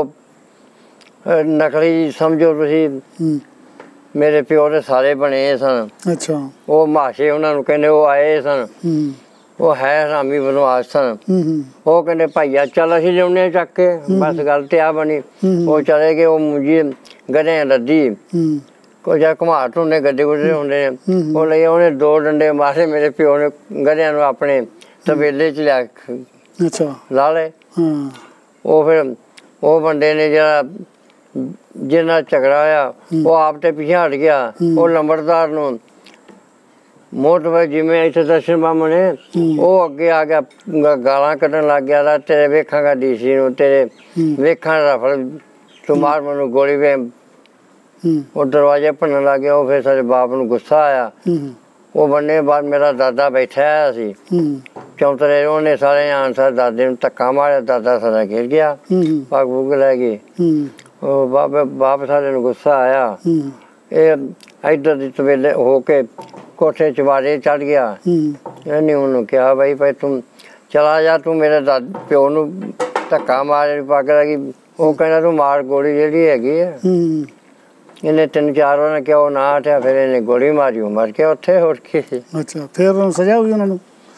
ਨਕਲੀ ਸਮਝੋ ਤੁਸੀਂ ਮੇਰੇ ਪਿਓ ਦੇ ਸਾਰੇ ਬਣੇ ਸਨ। ਅੱਛਾ ਉਹ ਮਾਸ਼ੇ ਉਹਨਾਂ ਨੂੰ ਕਹਿੰਦੇ ਉਹ ਆਏ ਸਨ ਉਹ ਹੈ ਹਰਾਮੀ ਬਨਵਾਸ ਸਨ। ਉਹ ਕਹਿੰਦੇ ਭਾਈਆ ਚੱਲ ਅਸੀਂ ਲਿਆਉਂਦੇ ਚੱਕ ਕੇ ਬਸ ਗੱਲ ਤੇ ਆ ਬਣੀ। ਉਹ ਚਲੇ ਗਏ ਉਹ ਮੁੰਜੀ ਗਧਿਆਂ ਲੱਦੀ ਕੋਈ ਜਾ ਘੁਮਾਟ ਹੁੰਦੇ ਗੱਡੇ ਗੁੱਡੇ ਹੁੰਦੇ ਨੇ ਉਹ ਲਈ ਉਹਨੇ ਦੋ ਡੰਡੇ ਮਾਰੇ ਮੇਰੇ ਪਿਓ ਨੇ ਗਧਿਆਂ ਨੂੰ ਆਪਣੇ ਤਬੇਲੇ ਚ ਲਿਆ ਲਾ ਲਏ। ਉਹ ਫਿਰ ਉਹ ਬੰਦੇ ਨੇ ਜਿਹੜਾ ਜਿਹਦੇ ਨਾਲ ਝਗੜਾ ਹੋਇਆ ਉਹ ਆਪ ਤੇ ਪਿੱਛੇ ਹਟ ਗਿਆ। ਉਹ ਲੰਬੜਦਾਰ ਨੂੰ ਮੋਟਰ ਜਿਵੇਂ ਇੱਥੇ ਦਰਸ਼ਨ ਬਾਬਾ ਨੇ ਉਹ ਅੱਗੇ ਆ ਗਿਆ ਗਾਲਾਂ ਕੱਢਣ ਲੱਗ ਗਿਆ ਤੇਰੇ ਵੇਖਾਂਗਾ ਡੀ ਸੀ ਨੂੰ ਤੇਰੇ ਵੇਖਾਂ ਰਫਲ ਤੂੰ ਮਾਰ ਮੈਨੂੰ ਗੋਲੀ ਵੇ। ਉਹ ਦਰਵਾਜ਼ੇ ਭੰਨਣ ਲੱਗ ਗਿਆ। ਉਹ ਫਿਰ ਸਾਡੇ ਬਾਪ ਨੂੰ ਗੁੱਸਾ ਆਇਆ। ਉਹ ਬੰਨੇ ਬਾਅਦ ਮੇਰਾ ਦਾਦਾ ਬੈਠਾ ਹੋਇਆ ਸੀ ਚੌਂਤਰੇ ਉਹਨੇ ਸਾਰੇ ਆਣ ਸਾਰੇ ਦਾਦੇ ਨੂੰ ਧੱਕਾ ਮਾਰਿਆ। ਦਾਦਾ ਸਾਰਾ ਗਿਰ ਗਿਆ ਪੱਗ ਪੁੱਗ ਲੈ ਗਈ। ਉਹ ਬਾਬੇ ਬਾਪ ਸਾਰੇ ਨੂੰ ਗੁੱਸਾ ਆਇਆ। ਇਹ ਇੱਧਰ ਦੀ ਤਬੇਲੇ ਹੋ ਕੇ ਕੋਠੇ ਚਵਾਰੇ ਚੜ ਗਿਆ। ਇਹਨੇ ਉਹਨੂੰ ਕਿਹਾ ਬਾਈ ਭਾਈ ਤੂੰ ਚਲਾ ਜਾ ਤੂੰ ਮੇਰੇ ਦਾ ਪਿਓ ਨੂੰ ਧੱਕਾ ਮਾਰ ਪੱਗ ਲੱਗੀ। ਉਹ ਕਹਿੰਦਾ ਤੂੰ ਮਾਰ ਗੋਲੀ ਜਿਹੜੀ ਹੈਗੀ ਆ ਇਹਨੇ ਤਿੰਨ ਚਾਰ ਵਾਰ ਕਿਹਾ ਉਹ ਨਾ ਹਟਿਆ, ਫਿਰ ਇਹਨੇ ਗੋਲੀ ਮਾਰੀ, ਉਹ ਮਰ ਕੇ ਉੱਥੇ ਹੋਰ ਕੀ। ਅੱਛਾ, ਫਿਰ ਉਹਨੂੰ ਸਜ਼ਾ ਹੋਈ ਉਹਨਾਂ ਨੂੰ?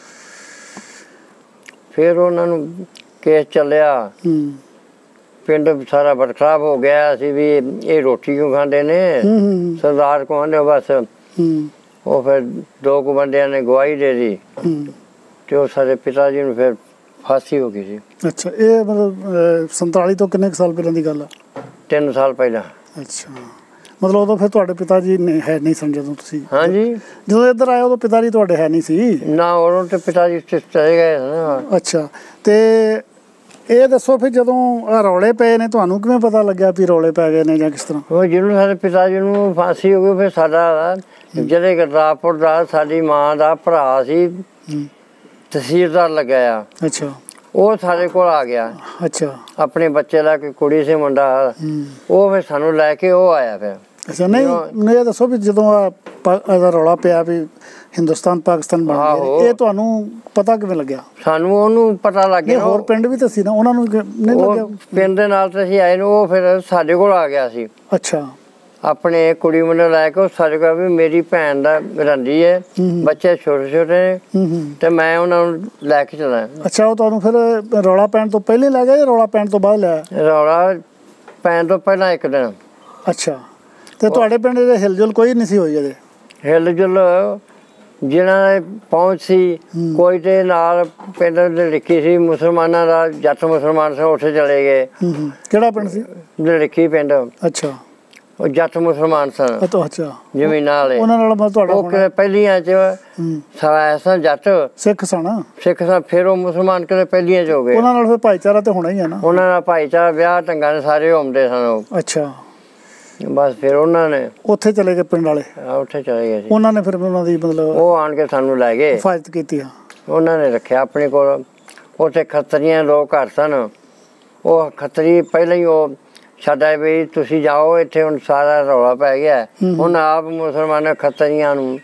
ਫਿਰ ਉਹਨਾਂ ਨੂੰ ਕੇਸ ਚੱਲਿਆ, ਪਿੰਡ ਸਾਰਾ ਬਰਖਲਾਫ ਹੋ ਗਿਆ। ਅਸੀਂ ਵੀ ਇਹ ਰੋਟੀ ਕਿਉਂ ਖਾਂਦੇ ਨੇ, ਸਰਦਾਰ ਕੋ ਆਂਦੇ ਬਸ। ਉਹ ਫਿਰ ਦੋ ਕੁ ਬੰਦਿਆਂ ਨੇ ਗਵਾਹੀ ਦੇ ਦੀ ਤੇ ਉਹ ਸਾਡੇ ਪਿਤਾ ਜੀ ਨੂੰ ਫਿਰ ਫਾਂਸੀ ਹੋ ਗਈ ਸੀ। ਅੱਛਾ, ਇਹ ਮਤਲਬ ਸੰਤਾਲੀ ਤੋਂ ਕਿੰਨੇ ਕੁ ਸਾਲ ਪਹਿਲਾਂ ਦੀ ਗੱਲ ਆ? ਤਿੰਨ ਸਾਲ ਪਹਿਲਾਂ। ਅੱਛਾ, ਮਤਲਬ ਉਦੋਂ ਫਿਰ ਤੁਹਾਡੇ ਪਿਤਾ ਜੀ ਨੇ ਹੈ ਨਹੀਂ ਸਨ ਜਦੋਂ ਤੁਸੀਂ? ਹਾਂਜੀ, ਜਦੋਂ ਇੱਧਰ ਆਏ ਉਦੋਂ ਪਿਤਾ ਜੀ ਤੁਹਾਡੇ ਹੈ ਨਹੀਂ ਸੀ ਨਾ? ਉਦੋਂ ਤੇ ਪਿਤਾ ਜੀ ਚਲੇ ਗਏ ਨਾ। ਅੱਛਾ, ਤੇ ਇਹ ਦੱਸੋ ਫਿਰ ਜਦੋਂ ਰੌਲੇ ਪਏ ਨੇ ਤੁਹਾਨੂੰ ਕਿਵੇਂ ਪਤਾ ਲੱਗਿਆ ਵੀ ਰੌਲੇ ਪੈ ਗਏ ਨੇ ਜਾਂ ਕਿਸ ਤਰ੍ਹਾਂ? ਉਹ ਜਿਹਨੂੰ ਸਾਡੇ ਪਿਤਾ ਜੀ ਨੂੰ ਫਾਂਸੀ ਹੋ ਗਈ, ਫਿਰ ਸਾਡਾ ਜਿਹੜੇ ਗੁਰਦਾਸਪੁਰ ਦਾ ਸਾਡੀ ਮਾਂ ਦਾ ਭਰਾ ਸੀ ਤਹਿਸੀਲਦਾਰ ਲੱਗਿਆ। ਅੱਛਾ, ਉਹ ਸਾਡੇ ਕੋਲ ਆ ਗਿਆ। ਅੱਛਾ, ਆਪਣੇ ਬੱਚੇ ਦਾ ਕੋਈ ਕੁੜੀ ਸੀ ਮੁੰਡਾ, ਉਹ ਫਿਰ ਸਾਨੂੰ ਲੈ ਕੇ ਉਹ ਆਇਆ ਫਿਰ। ਅੱਛਾ, ਨਹੀਂ ਮੈਨੂੰ ਇਹ ਦੱਸੋ ਵੀ ਜਦੋਂ ਆ ਰੌਲਾ ਪਿਆ ਵੀ ਹਿੰਦੁਸਤਾਨ ਪਾਕਿਸਤਾਨ ਬਣ ਗਿਆ, ਇਹ ਤੁਹਾਨੂੰ ਪਤਾ ਕਿਵੇਂ ਲੱਗਿਆ? ਸਾਨੂੰ ਉਹਨੂੰ ਪਤਾ ਲੱਗ ਗਿਆ। ਹੋਰ ਪਿੰਡ ਵੀ ਤਾਂ ਸੀ ਨਾ, ਉਹਨਾਂ ਨੂੰ ਨਹੀਂ ਲੱਗਿਆ? ਪਿੰਡ ਦੇ ਨਾਲ ਤਾਂ ਅਸੀਂ ਆਏ ਨੂੰ, ਉਹ ਫਿਰ ਸਾਡੇ ਕੋਲ ਆ ਗਿਆ ਸੀ। ਅੱਛਾ, ਆਪਣੇ ਕੁੜੀ ਮੁੰਡੇ ਲੈ ਕੇ ਉਹ ਸਾਡੇ ਕੋਲ ਵੀ ਮੇਰੀ ਭੈਣ ਦਾ ਰਹਿੰਦੀ ਹੈ, ਬੱਚੇ ਛੋਟੇ ਛੋਟੇ ਨੇ ਤੇ ਮੈਂ ਉਹਨਾਂ ਨੂੰ ਲੈ ਕੇ ਚਲਾ। ਅੱਛਾ, ਉਹ ਤੁਹਾਨੂੰ ਫਿਰ ਰੌਲਾ ਪੈਣ ਤੋਂ ਪਹਿਲੇ ਲੈ ਗਿਆ ਜਾਂ ਰੌਲਾ ਪੈਣ ਤੋਂ ਬਾਅਦ ਲਿਆ? ਰੌਲਾ ਪੈਣ ਤੋਂ ਪਹਿਲਾਂ ਇੱਕ ਦਿਨ। ਅੱਛਾ, ਤੇ ਤੁਹਾਡੇ ਪਿੰਡ ਦੇ ਹਿਲਜੁਲ ਕੋਈ ਨਹੀਂ ਸੀ ਹੋਈ? ਇਹਦੇ ਹਿਲਜੁਲ ਜਿਹਨਾਂ ਦੇ ਪਹੁੰਚ ਸੀ, ਕੋਈ ਤੇ ਨਾਲ ਪਿੰਡ ਦੇ ਲਿਖੀ ਸੀ ਮੁਸਲਮਾਨਾਂ ਦਾ, ਜੱਟ ਮੁਸਲਮਾਨ ਸਨ, ਉੱਥੇ ਚਲੇ ਗਏ। ਕਿਹੜਾ ਪਿੰਡ ਸੀ? ਲਿਖੀ ਪਿੰਡ। ਅੱਛਾ, ਉਹ ਜੱਟ ਮੁਸਲਮਾਨ ਸਨ। ਅੱਛਾ, ਜ਼ਮੀਨਾਂ ਵਾਲੇ। ਉਹਨਾਂ ਨਾਲ ਤੁਹਾਡਾ ਪਹਿਲੀਆਂ ਚ ਸਨ ਜੱਟ, ਸਿੱਖ ਸਨ। ਸਿੱਖ ਸਨ, ਫਿਰ ਉਹ ਮੁਸਲਮਾਨ ਕਿਤੇ ਪਹਿਲੀਆਂ ਚ ਹੋ ਗਏ। ਉਹਨਾਂ ਨਾਲ ਫਿਰ ਭਾਈਚਾਰਾ ਤੇ ਹੋਣਾ ਹੀ ਹੈ ਨਾ? ਉਹਨਾਂ ਨਾਲ ਭਾਈਚਾਰਾ, ਵਿਆਹ ਢੰਗਾਂ ਨੇ ਸਾਰੇ ਹੁੰਦੇ ਸਨ ਉਹ। ਅੱਛਾ, ਬਸ ਫਿਰ ਉਹਨਾਂ ਨੇ ਉੱਥੇ ਚਲੇ ਗਏ ਪਿੰਡ ਵਾਲੇ? ਉੱਥੇ ਚਲੇ ਗਏ ਸੀ। ਉਹਨਾਂ ਨੇ ਫਿਰ ਉਹਨਾਂ ਦੀ ਮਤਲਬ ਉਹ ਆਣ ਕੇ ਸਾਨੂੰ ਲੈ ਗਏ, ਹਿਫਾਜ਼ਤ ਕੀਤੀ? ਉਹਨਾਂ ਨੇ ਰੱਖਿਆ ਆਪਣੇ ਕੋਲ। ਉੱਥੇ ਖੱਤਰੀਆਂ ਲੋਕ ਘਰ ਸਨ, ਉਹ ਖੱਤਰੀ ਪਹਿਲਾਂ ਹੀ ਉਹ ਛੱਡਿਆ ਵੀ ਤੁਸੀਂ ਜਾਓ, ਇੱਥੇ ਹੁਣ ਸਾਰਾ ਰੌਲਾ ਪੈ ਗਿਆ। ਹੁਣ ਆਪ ਮੁਸਲਮਾਨ ਖੱਤਰੀਆਂ ਨੂੰ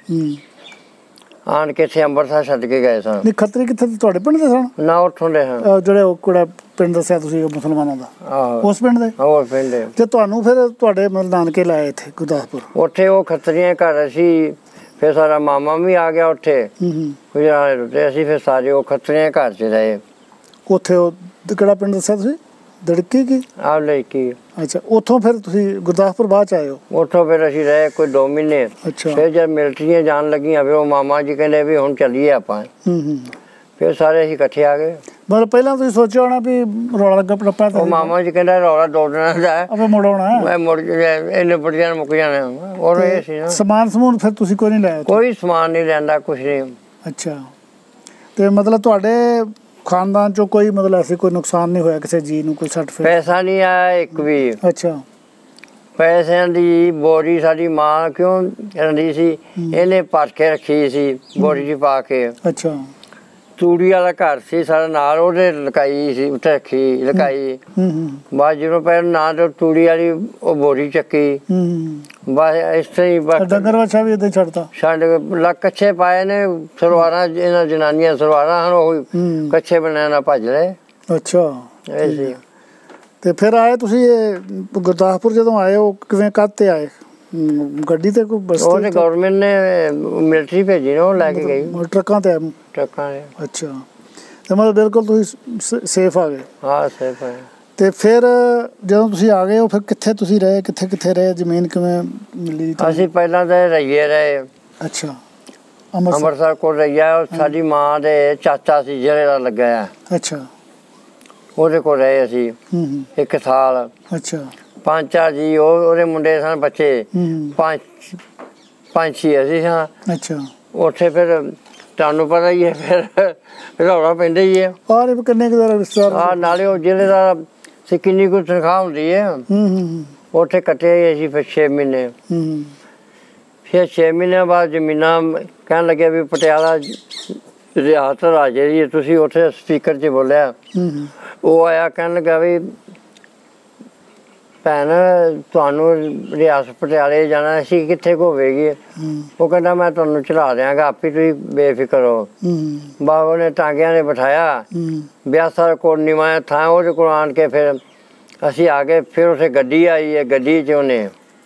ਆਣ ਕੇ ਇੱਥੇ ਅੰਮ੍ਰਿਤਸਰ ਛੱਡ ਕੇ ਗਏ ਸਨ। ਨਹੀਂ, ਖੱਤਰੀ ਕਿੱਥੇ ਤੁਹਾਡੇ ਪਿੰਡ ਦੇ ਸਨ? ਨਾ, ਉੱਥੋਂ ਦੇ ਹਨ ਜਿਹੜੇ ਉਹ ਕਿਹੜਾ ਪਿੰਡ ਦੱਸਿਆ ਤੁਸੀਂ ਮੁਸਲਮਾਨਾਂ ਦਾ? ਆਹੋ, ਉਸ ਪਿੰਡ ਦੇ? ਹੋਰ ਪਿੰਡ ਦੇ। ਤੇ ਤੁਹਾਨੂੰ ਫਿਰ ਤੁਹਾਡੇ ਮਤਲਬ ਨਾਨਕੇ ਲਾਏ ਇੱਥੇ ਗੁਰਦਾਸਪੁਰ? ਉੱਥੇ ਉਹ ਖੱਤਰੀਆਂ ਘਰ ਸੀ, ਫਿਰ ਸਾਡਾ ਮਾਮਾ ਵੀ ਆ ਗਿਆ ਉੱਥੇ ਗੁਜਰਾਤ ਤੇ। ਅਸੀਂ ਫਿਰ ਸਾਰੇ ਉਹ ਖੱਤਰੀਆਂ ਘਰ ਚ ਰਹੇ। ਉੱਥੇ ਉਹ ਕਿਹੜਾ ਪਿੰਡ ਦੱਸਿਆ ਤੁਸੀਂ? ਦੜਕੀ ਕੀ? ਆਹ ਲੜਕੀ। ਅੱਛਾ, ਉੱਥੋਂ ਫਿਰ ਤੁਸੀਂ ਗੁਰਦਾਸਪੁਰ ਬਾਅਦ ਚ ਆਏ ਹੋ? ਉੱਥੋਂ ਫਿਰ ਅਸੀਂ ਰਹੇ ਕੋਈ ਦੋ ਮਹੀਨੇ। ਅੱਛਾ, ਫਿਰ ਜਦ ਮਿਲਟਰੀਆਂ ਜਾਣ ਲੱਗੀਆਂ, ਫਿਰ ਉਹ ਮਾਮਾ ਜੀ ਕਹਿੰਦੇ ਵੀ ਹੁਣ ਚੱਲੀਏ ਆਪਾਂ। ਫਿਰ ਸਾਰੇ ਅਸੀਂ ਇਕੱਠੇ ਆ ਗਏ। ਮਤਲਬ ਪਹਿਲਾਂ ਤੁਸੀਂ ਸੋਚਿਆ ਹੋਣਾ ਵੀ ਰੌਲਾ ਲੱਗਾ ਟੱਪਾ? ਉਹ ਮਾਮਾ ਜੀ ਕਹਿੰਦਾ ਰੌਲਾ ਦੋ ਦਿਨਾਂ ਦਾ, ਆਪੇ ਮੁੜ ਆਉਣਾ। ਮੈਂ ਮੁੜ ਇਹਨੇ ਬੜੀਆਂ ਮੁੱਕ ਜਾਣਾ। ਔਰ ਇਹ ਸੀ ਨਾ ਸਮਾਨ ਸਮੂਨ ਫਿਰ ਤੁਸੀਂ ਕੋਈ ਨਹੀਂ ਲਿਆ? ਕੋਈ ਸਮਾਨ ਨਹੀਂ ਲੈਂਦਾ, ਕੁਛ ਨਹੀਂ। ਅੱਛਾ, ਤੇ ਮਤਲਬ ਤੁਹਾਡੇ ਖਾਨਦਾਨ ਚੋਂ ਕੋਈ ਮਤਲਬ ਐਸੇ ਕੋਈ ਨੁਕਸਾਨ ਨਹੀਂ ਹੋਇਆ ਕਿਸੇ ਜੀ ਨੂੰ? ਕੋਈ ਸੱਟ ਫੇਟ? ਪੈਸਾ ਨਹੀਂ ਆਇਆ ਇੱਕ ਵੀ। ਅੱਛਾ, ਪੈਸਿਆਂ ਦੀ ਬੋਰੀ ਸਾਡੀ ਮਾਂ ਕਿਉਂ ਰਹਿੰਦੀ ਸੀ, ਇਹਨੇ ਭਰ ਕੇ ਰੱਖੀ ਸੀ ਬੋਰੀ ਚ ਪਾ ਕੇ। ਅੱਛਾ, ਤੂੜੀ ਵਾਲਾ ਘਰ ਸੀ ਸਾਡਾ ਨਾਲ, ਉਹਦੇ ਲਕਾਈ ਸੀ, ਉੱਥੇ ਰੱਖੀ ਲਕਾਈ। ਬਸ ਜਦੋਂ ਪਹਿਲਾਂ ਨਾ ਤੇ ਤੂੜੀ ਵਾਲੀ ਉਹ ਬੋਰੀ ਚੱਕੀ, ਬਸ ਇਸ ਤਰ੍ਹਾਂ ਹੀ। ਬਸ ਡੰਗਰ ਵੱਛਾ ਵੀ ਏਦਾਂ ਛੱਡਤਾ? ਸਾਡੇ ਲੱਕ ਕੱਛੇ ਪਾਏ ਨੇ, ਸਲਵਾਰਾਂ ਇਹਨਾਂ ਜਨਾਨੀਆਂ ਸਲਵਾਰਾਂ ਹਨ, ਉਹ ਕੱਛੇ ਬਣਾਇਆ ਨਾ ਭੱਜ ਲਏ। ਅੱਛਾ, ਇਹ ਸੀ। ਤੇ ਫਿਰ ਆਏ ਤੁਸੀਂ ਗੁਰਦਾਸਪੁਰ ਜਦੋਂ ਆਏ ਹੋ ਕਿਵੇਂ ਕਦ ਤੇ ਆਏ? ਗੱਡੀ ਤੇ ਕੋਈ ਬੱਸ? ਉਹ ਤੇ ਗਵਰਨਮੈਂਟ ਨੇ ਮਿਲਟਰੀ ਭੇਜੀ ਨਾ, ਉਹ ਲੈ ਕੇ ਗਈ ਟਰੱਕਾਂ ਤੇ? ਟਰੱਕਾਂ ਨੇ। ਅੱਛਾ, ਤੇ ਮਤਲਬ ਬਿਲਕੁਲ ਤੁਸੀਂ ਸੇਫ ਆ ਗਏ? ਹਾਂ, ਸੇਫ ਹੈ। ਤੇ ਫਿਰ ਜਦੋਂ ਤੁਸੀਂ ਆ ਗਏ ਹੋ ਫਿਰ ਕਿੱਥੇ ਤੁਸੀਂ ਰਹੇ, ਕਿੱਥੇ ਕਿੱਥੇ ਰਹੇ, ਜ਼ਮੀਨ ਕਿਵੇਂ ਮਿਲੀ? ਅਸੀਂ ਪਹਿਲਾਂ ਤਾਂ ਰਹੀਏ ਰਹੇ। ਅੱਛਾ, ਅੰਮ੍ਰਿਤਸਰ ਕੋਲ ਰਹੀਆ। ਸਾਡੀ ਮਾਂ ਦੇ ਚਾਚਾ ਸੀ ਜਿਹੜੇ ਦਾ ਲੱਗਾ। ਅੱਛਾ, ਉਹਦੇ ਕੋਲ ਰਹੇ ਅਸੀਂ ਇੱਕ ਸਾਲ। ਅੱਛਾ, ਪੰਜ ਚਾਰ ਜੀ ਉਹ ਉਹਦੇ ਮੁੰਡੇ ਸਨ, ਬੱਚੇ ਪੰਜ ਪੰਜ ਛੇ ਅਸੀਂ ਸਾਂ। ਅੱਛਾ, ਉੱਥੇ ਫਿਰ ਤੁਹਾਨੂੰ ਪਤਾ ਹੀ ਹੈ ਫਿਰ ਰੌਲਾ ਪੈਂਦਾ ਹੀ ਹੈ। ਆਹ ਕਿੰਨੇ ਕੁ ਦਾ ਰਿਸ਼ਤੇਦਾਰ? ਆਹ ਨਾਲੇ ਉਹ ਜ਼ਿਲ੍ਹੇ ਦਾ ਸੀ, ਕਿੰਨੀ ਕੁ ਤਨਖਾਹ ਹੁੰਦੀ ਹੈ। ਉੱਥੇ ਕੱਟੇ ਅਸੀਂ ਫਿਰ ਛੇ ਮਹੀਨੇ। ਫਿਰ ਛੇ ਮਹੀਨਿਆਂ ਬਾਅਦ ਜ਼ਮੀਨਾਂ ਕਹਿਣ ਲੱਗਿਆ ਵੀ ਪਟਿਆਲਾ ਰਿਆਸਤ ਰਾਜੇ ਦੀ, ਤੁਸੀਂ ਉੱਥੇ ਸਪੀਕਰ 'ਚ ਬੋਲਿਆ। ਉਹ ਆਇਆ ਕਹਿਣ ਲੱਗਾ ਵੀ ਭੈਣ ਤੁਹਾਨੂੰ ਰਿਆਸਤ ਪਟਿਆਲੇ ਜਾਣਾ, ਅਸੀਂ ਕਿੱਥੇ ਹੋਵੇਗੀ? ਉਹ ਕਹਿੰਦਾ ਮੈਂ ਤੁਹਾਨੂੰ ਚੜਾ ਦਿਆਂਗਾ, ਆਪੇ ਤੁਸੀਂ ਬੇਫਿਕਰ ਹੋ। ਬਾਬਾ ਨੇ ਟਾਂਗਿਆਂ ਨੇ ਬਿਠਾਇਆ, ਬਿਆਸਾ ਕੋਲ ਨਿਮਾਇਆ ਥਾਂ, ਉਹਦੇ ਕੋਲ ਆਣ ਕੇ ਫਿਰ ਅਸੀਂ ਆ ਗਏ। ਫਿਰ ਉੱਥੇ ਗੱਡੀ ਆਈ ਹੈ, ਗੱਡੀ 'ਚ ਉਹਨੇ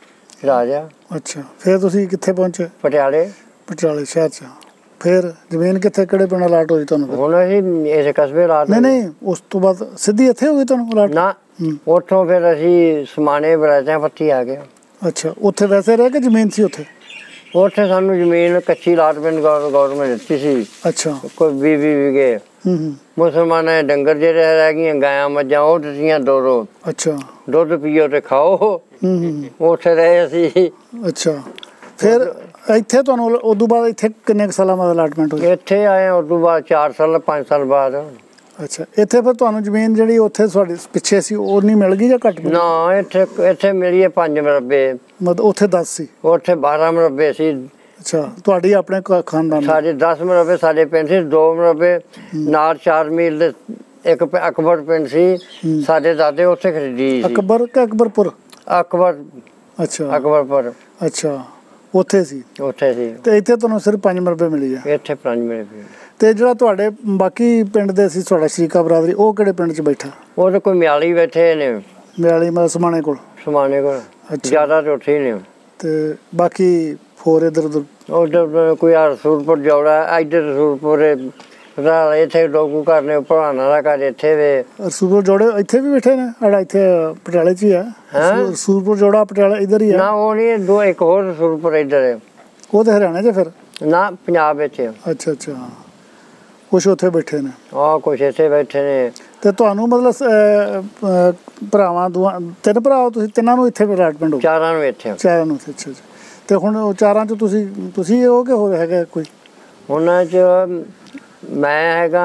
ਰਾਜ ਆ। ਅੱਛਾ, ਫਿਰ ਤੁਸੀਂ ਕਿੱਥੇ ਪਹੁੰਚੇ? ਪਟਿਆਲੇ। ਪਟਿਆਲੇ ਸ਼ਹਿਰ 'ਚ। ਫਿਰ ਜ਼ਮੀਨ ਕਿੱਥੇ, ਕਿਹੜੇ ਪਿੰਡ ਅਲਾਟ ਹੋਈ ਤੁਹਾਨੂੰ? ਹੁਣ ਅਸੀਂ ਇਸ ਕਸਬੇ ਅਲਾਟ। ਨਹੀਂ ਨਹੀਂ, ਉਸ ਤੋਂ ਬਾਅਦ ਸਿੱਧੀ ਇੱਥੇ ਹੋ ਗਈ ਤੁਹਾਨੂੰ ਅਲਾਟ? ਨਾ, ਉੱਥੋਂ ਫਿਰ ਅਸੀਂ ਸਮਾਣੇ ਬਰਾਜਾਂ ਪੱਤੀ ਆ ਗਏ। ਅੱਛਾ, ਉੱਥੇ ਵੈਸੇ ਰਹਿ ਕੇ ਜ਼ਮੀਨ ਸੀ ਉੱਥੇ? ਉੱਥੇ ਸਾਨੂੰ ਜ਼ਮੀਨ ਕੱਚੀ ਅਲਾਟਮੈਂਟ ਗੌਰਮੈਂਟ ਦਿੱਤੀ ਸੀ। ਅੱਛਾ, ਕੋਈ ਵੀਹ ਵੀਹ ਵਿਗੇ। ਮੁਸਲਮਾਨਾਂ ਦੇ ਡੰਗਰ ਜਿਹੜੇ ਰਹਿ ਗਈਆਂ ਗਾਵਾਂ ਮੱਝਾਂ ਉਹ ਦਿੱਤੀਆਂ ਦੋ ਦੋ। ਅੱਛਾ, ਦੁੱਧ ਪੀਓ ਤੇ ਖਾਓ। ਉੱਥੇ ਰਹੇ ਅਸੀਂ। ਅੱਛਾ, ਫਿਰ ਇੱਥੇ ਤੁਹਾਨੂੰ ਉਦੋਂ ਬਾਅਦ ਇੱਥੇ ਕਿੰਨੇ ਕੁ ਸਾਲਾਂ ਬਾਅਦ ਅਲਾਟਮੈਂਟ ਹੋਈ? ਇੱਥੇ ਆਏ ਉਦੋਂ ਬਾਅਦ ਚਾਰ ਸਾਲ ਪੰਜ ਸਾਲ ਬਾਅਦ। ਅੱਛਾ, ਇੱਥੇ ਫਿਰ ਤੁਹਾਨੂੰ ਜ਼ਮੀਨ ਜਿਹੜੀ ਉੱਥੇ ਤੁਹਾਡੇ ਪਿੱਛੇ ਸੀ ਉਹ ਨਹੀਂ ਮਿਲ ਗਈ ਜਾਂ ਘੱਟ? ਨਾ, ਇੱਥੇ ਇੱਥੇ ਮਿਲੀ ਹੈ ਪੰਜ ਮਰਬੇ। ਮਤਲਬ ਉੱਥੇ ਦਸ ਸੀ? ਉੱਥੇ ਬਾਰਾਂ ਮਰਬੇ ਸੀ। ਅੱਛਾ, ਤੁਹਾਡੀ ਆਪਣੇ ਖਾਨਦਾਨ? ਸਾਡੇ ਦਸ ਮਰਬੇ ਸਾਡੇ ਪਿੰਡ ਸੀ। ਦੋ ਮਰਬੇ ਨਾਲ ਚਾਰ ਮੀਲ ਦੇ ਇੱਕ ਅਕਬਰ ਪਿੰਡ ਸੀ। ਸਾਡੇ ਦਾਦੇ ਉੱਥੇ ਖਰੀਦੀ। ਅਕਬਰ ਕਿ ਅਕਬਰਪੁਰ? ਅਕਬਰ। ਅੱਛਾ, ਅਕਬਰਪੁਰ। ਅੱਛਾ, ਉੱਥੇ ਸੀ? ਉੱਥੇ ਸੀ। ਤੇ ਇੱਥੇ ਤੁਹਾਨੂੰ ਸਿਰਫ ਪੰਜ ਮਰਬੇ ਮਿਲੀ ਆ? ਇੱਥੇ ਪੰਜ ਮਰਬੇ। ਤੇ ਜਿਹੜਾ ਤੁਹਾਡੇ ਬਾਕੀ ਪਿੰਡ ਦੇ ਸੀ ਤੁਹਾਡਾ ਸ਼ਰੀਕਾ ਬਰਾਦਰੀ, ਉਹ ਕਿਹੜੇ ਪਿੰਡ 'ਚ ਬੈਠਾ? ਉਹ ਤਾਂ ਕੋਈ ਮਿਆਲੀ ਬੈਠੇ ਨੇ। ਮਿਆਲੀ ਮਤਲਬ ਸਮਾਣੇ ਕੋਲ? ਸਮਾਣੇ ਕੋਲ। ਜ਼ਿਆਦਾ ਤਾਂ ਉੱਥੇ ਹੀ ਨੇ। ਤੇ ਬਾਕੀ ਹੋਰ ਇੱਧਰ ਉੱਧਰ? ਉੱਧਰ ਕੋਈ ਰਸੂਲਪੁਰ ਜੋੜਾ, ਇੱਧਰ ਰਸੂਲਪੁਰ ਇੱਥੇ ਲੋਕ ਘਰ ਨੇ, ਭਰਾਵਾਂ ਦਾ ਘਰ ਇੱਥੇ ਵੇ। ਰਸੂਲਪੁਰ ਜੋੜੇ ਇੱਥੇ ਵੀ ਬੈਠੇ ਨੇ? ਸਾਡਾ ਇੱਥੇ ਪਟਿਆਲੇ 'ਚ ਹੀ ਆ ਰਸੂਲਪੁਰ ਜੋੜਾ। ਪਟਿਆਲੇ ਇੱਧਰ ਹੀ ਆ ਨਾ? ਉਹ ਨਹੀਂ, ਦੋ ਇੱਕ ਹੋਰ ਰਸੂਲਪੁਰ ਇੱਧਰ ਹੈ। ਉਹ ਤਾਂ ਹਰਿਆਣੇ 'ਚ? ਫਿਰ ਨਾ, ਪੰਜਾਬ ਵਿੱਚ। ਅੱਛਾ ਅੱਛਾ, ਕੁਛ ਉੱਥੇ ਬੈਠੇ ਨੇ? ਹਾਂ, ਕੁਛ ਇੱਥੇ ਬੈਠੇ ਨੇ। ਤੇ ਤੁਹਾਨੂੰ ਮਤਲਬ ਭਰਾਵਾਂ ਦੋਵਾਂ, ਤਿੰਨ ਭਰਾ ਹੋ ਤੁਸੀਂ? ਤਿੰਨਾਂ ਨੂੰ ਇੱਥੇ ਅਲਾਟਮੈਂਟ ਹੋ? ਚਾਰਾਂ ਨੂੰ ਇੱਥੇ। ਚਾਰਾਂ ਨੂੰ ਇੱਥੇ। ਅੱਛਾ ਅੱਛਾ। ਤੇ ਹੁਣ ਉਹ ਚਾਰਾਂ 'ਚ ਤੁਸੀਂ ਤੁਸੀਂ ਹੋ ਕਿ ਹੋਰ ਹੈਗਾ ਕੋਈ? ਉਹਨਾਂ 'ਚ ਮੈਂ ਹੈਗਾ,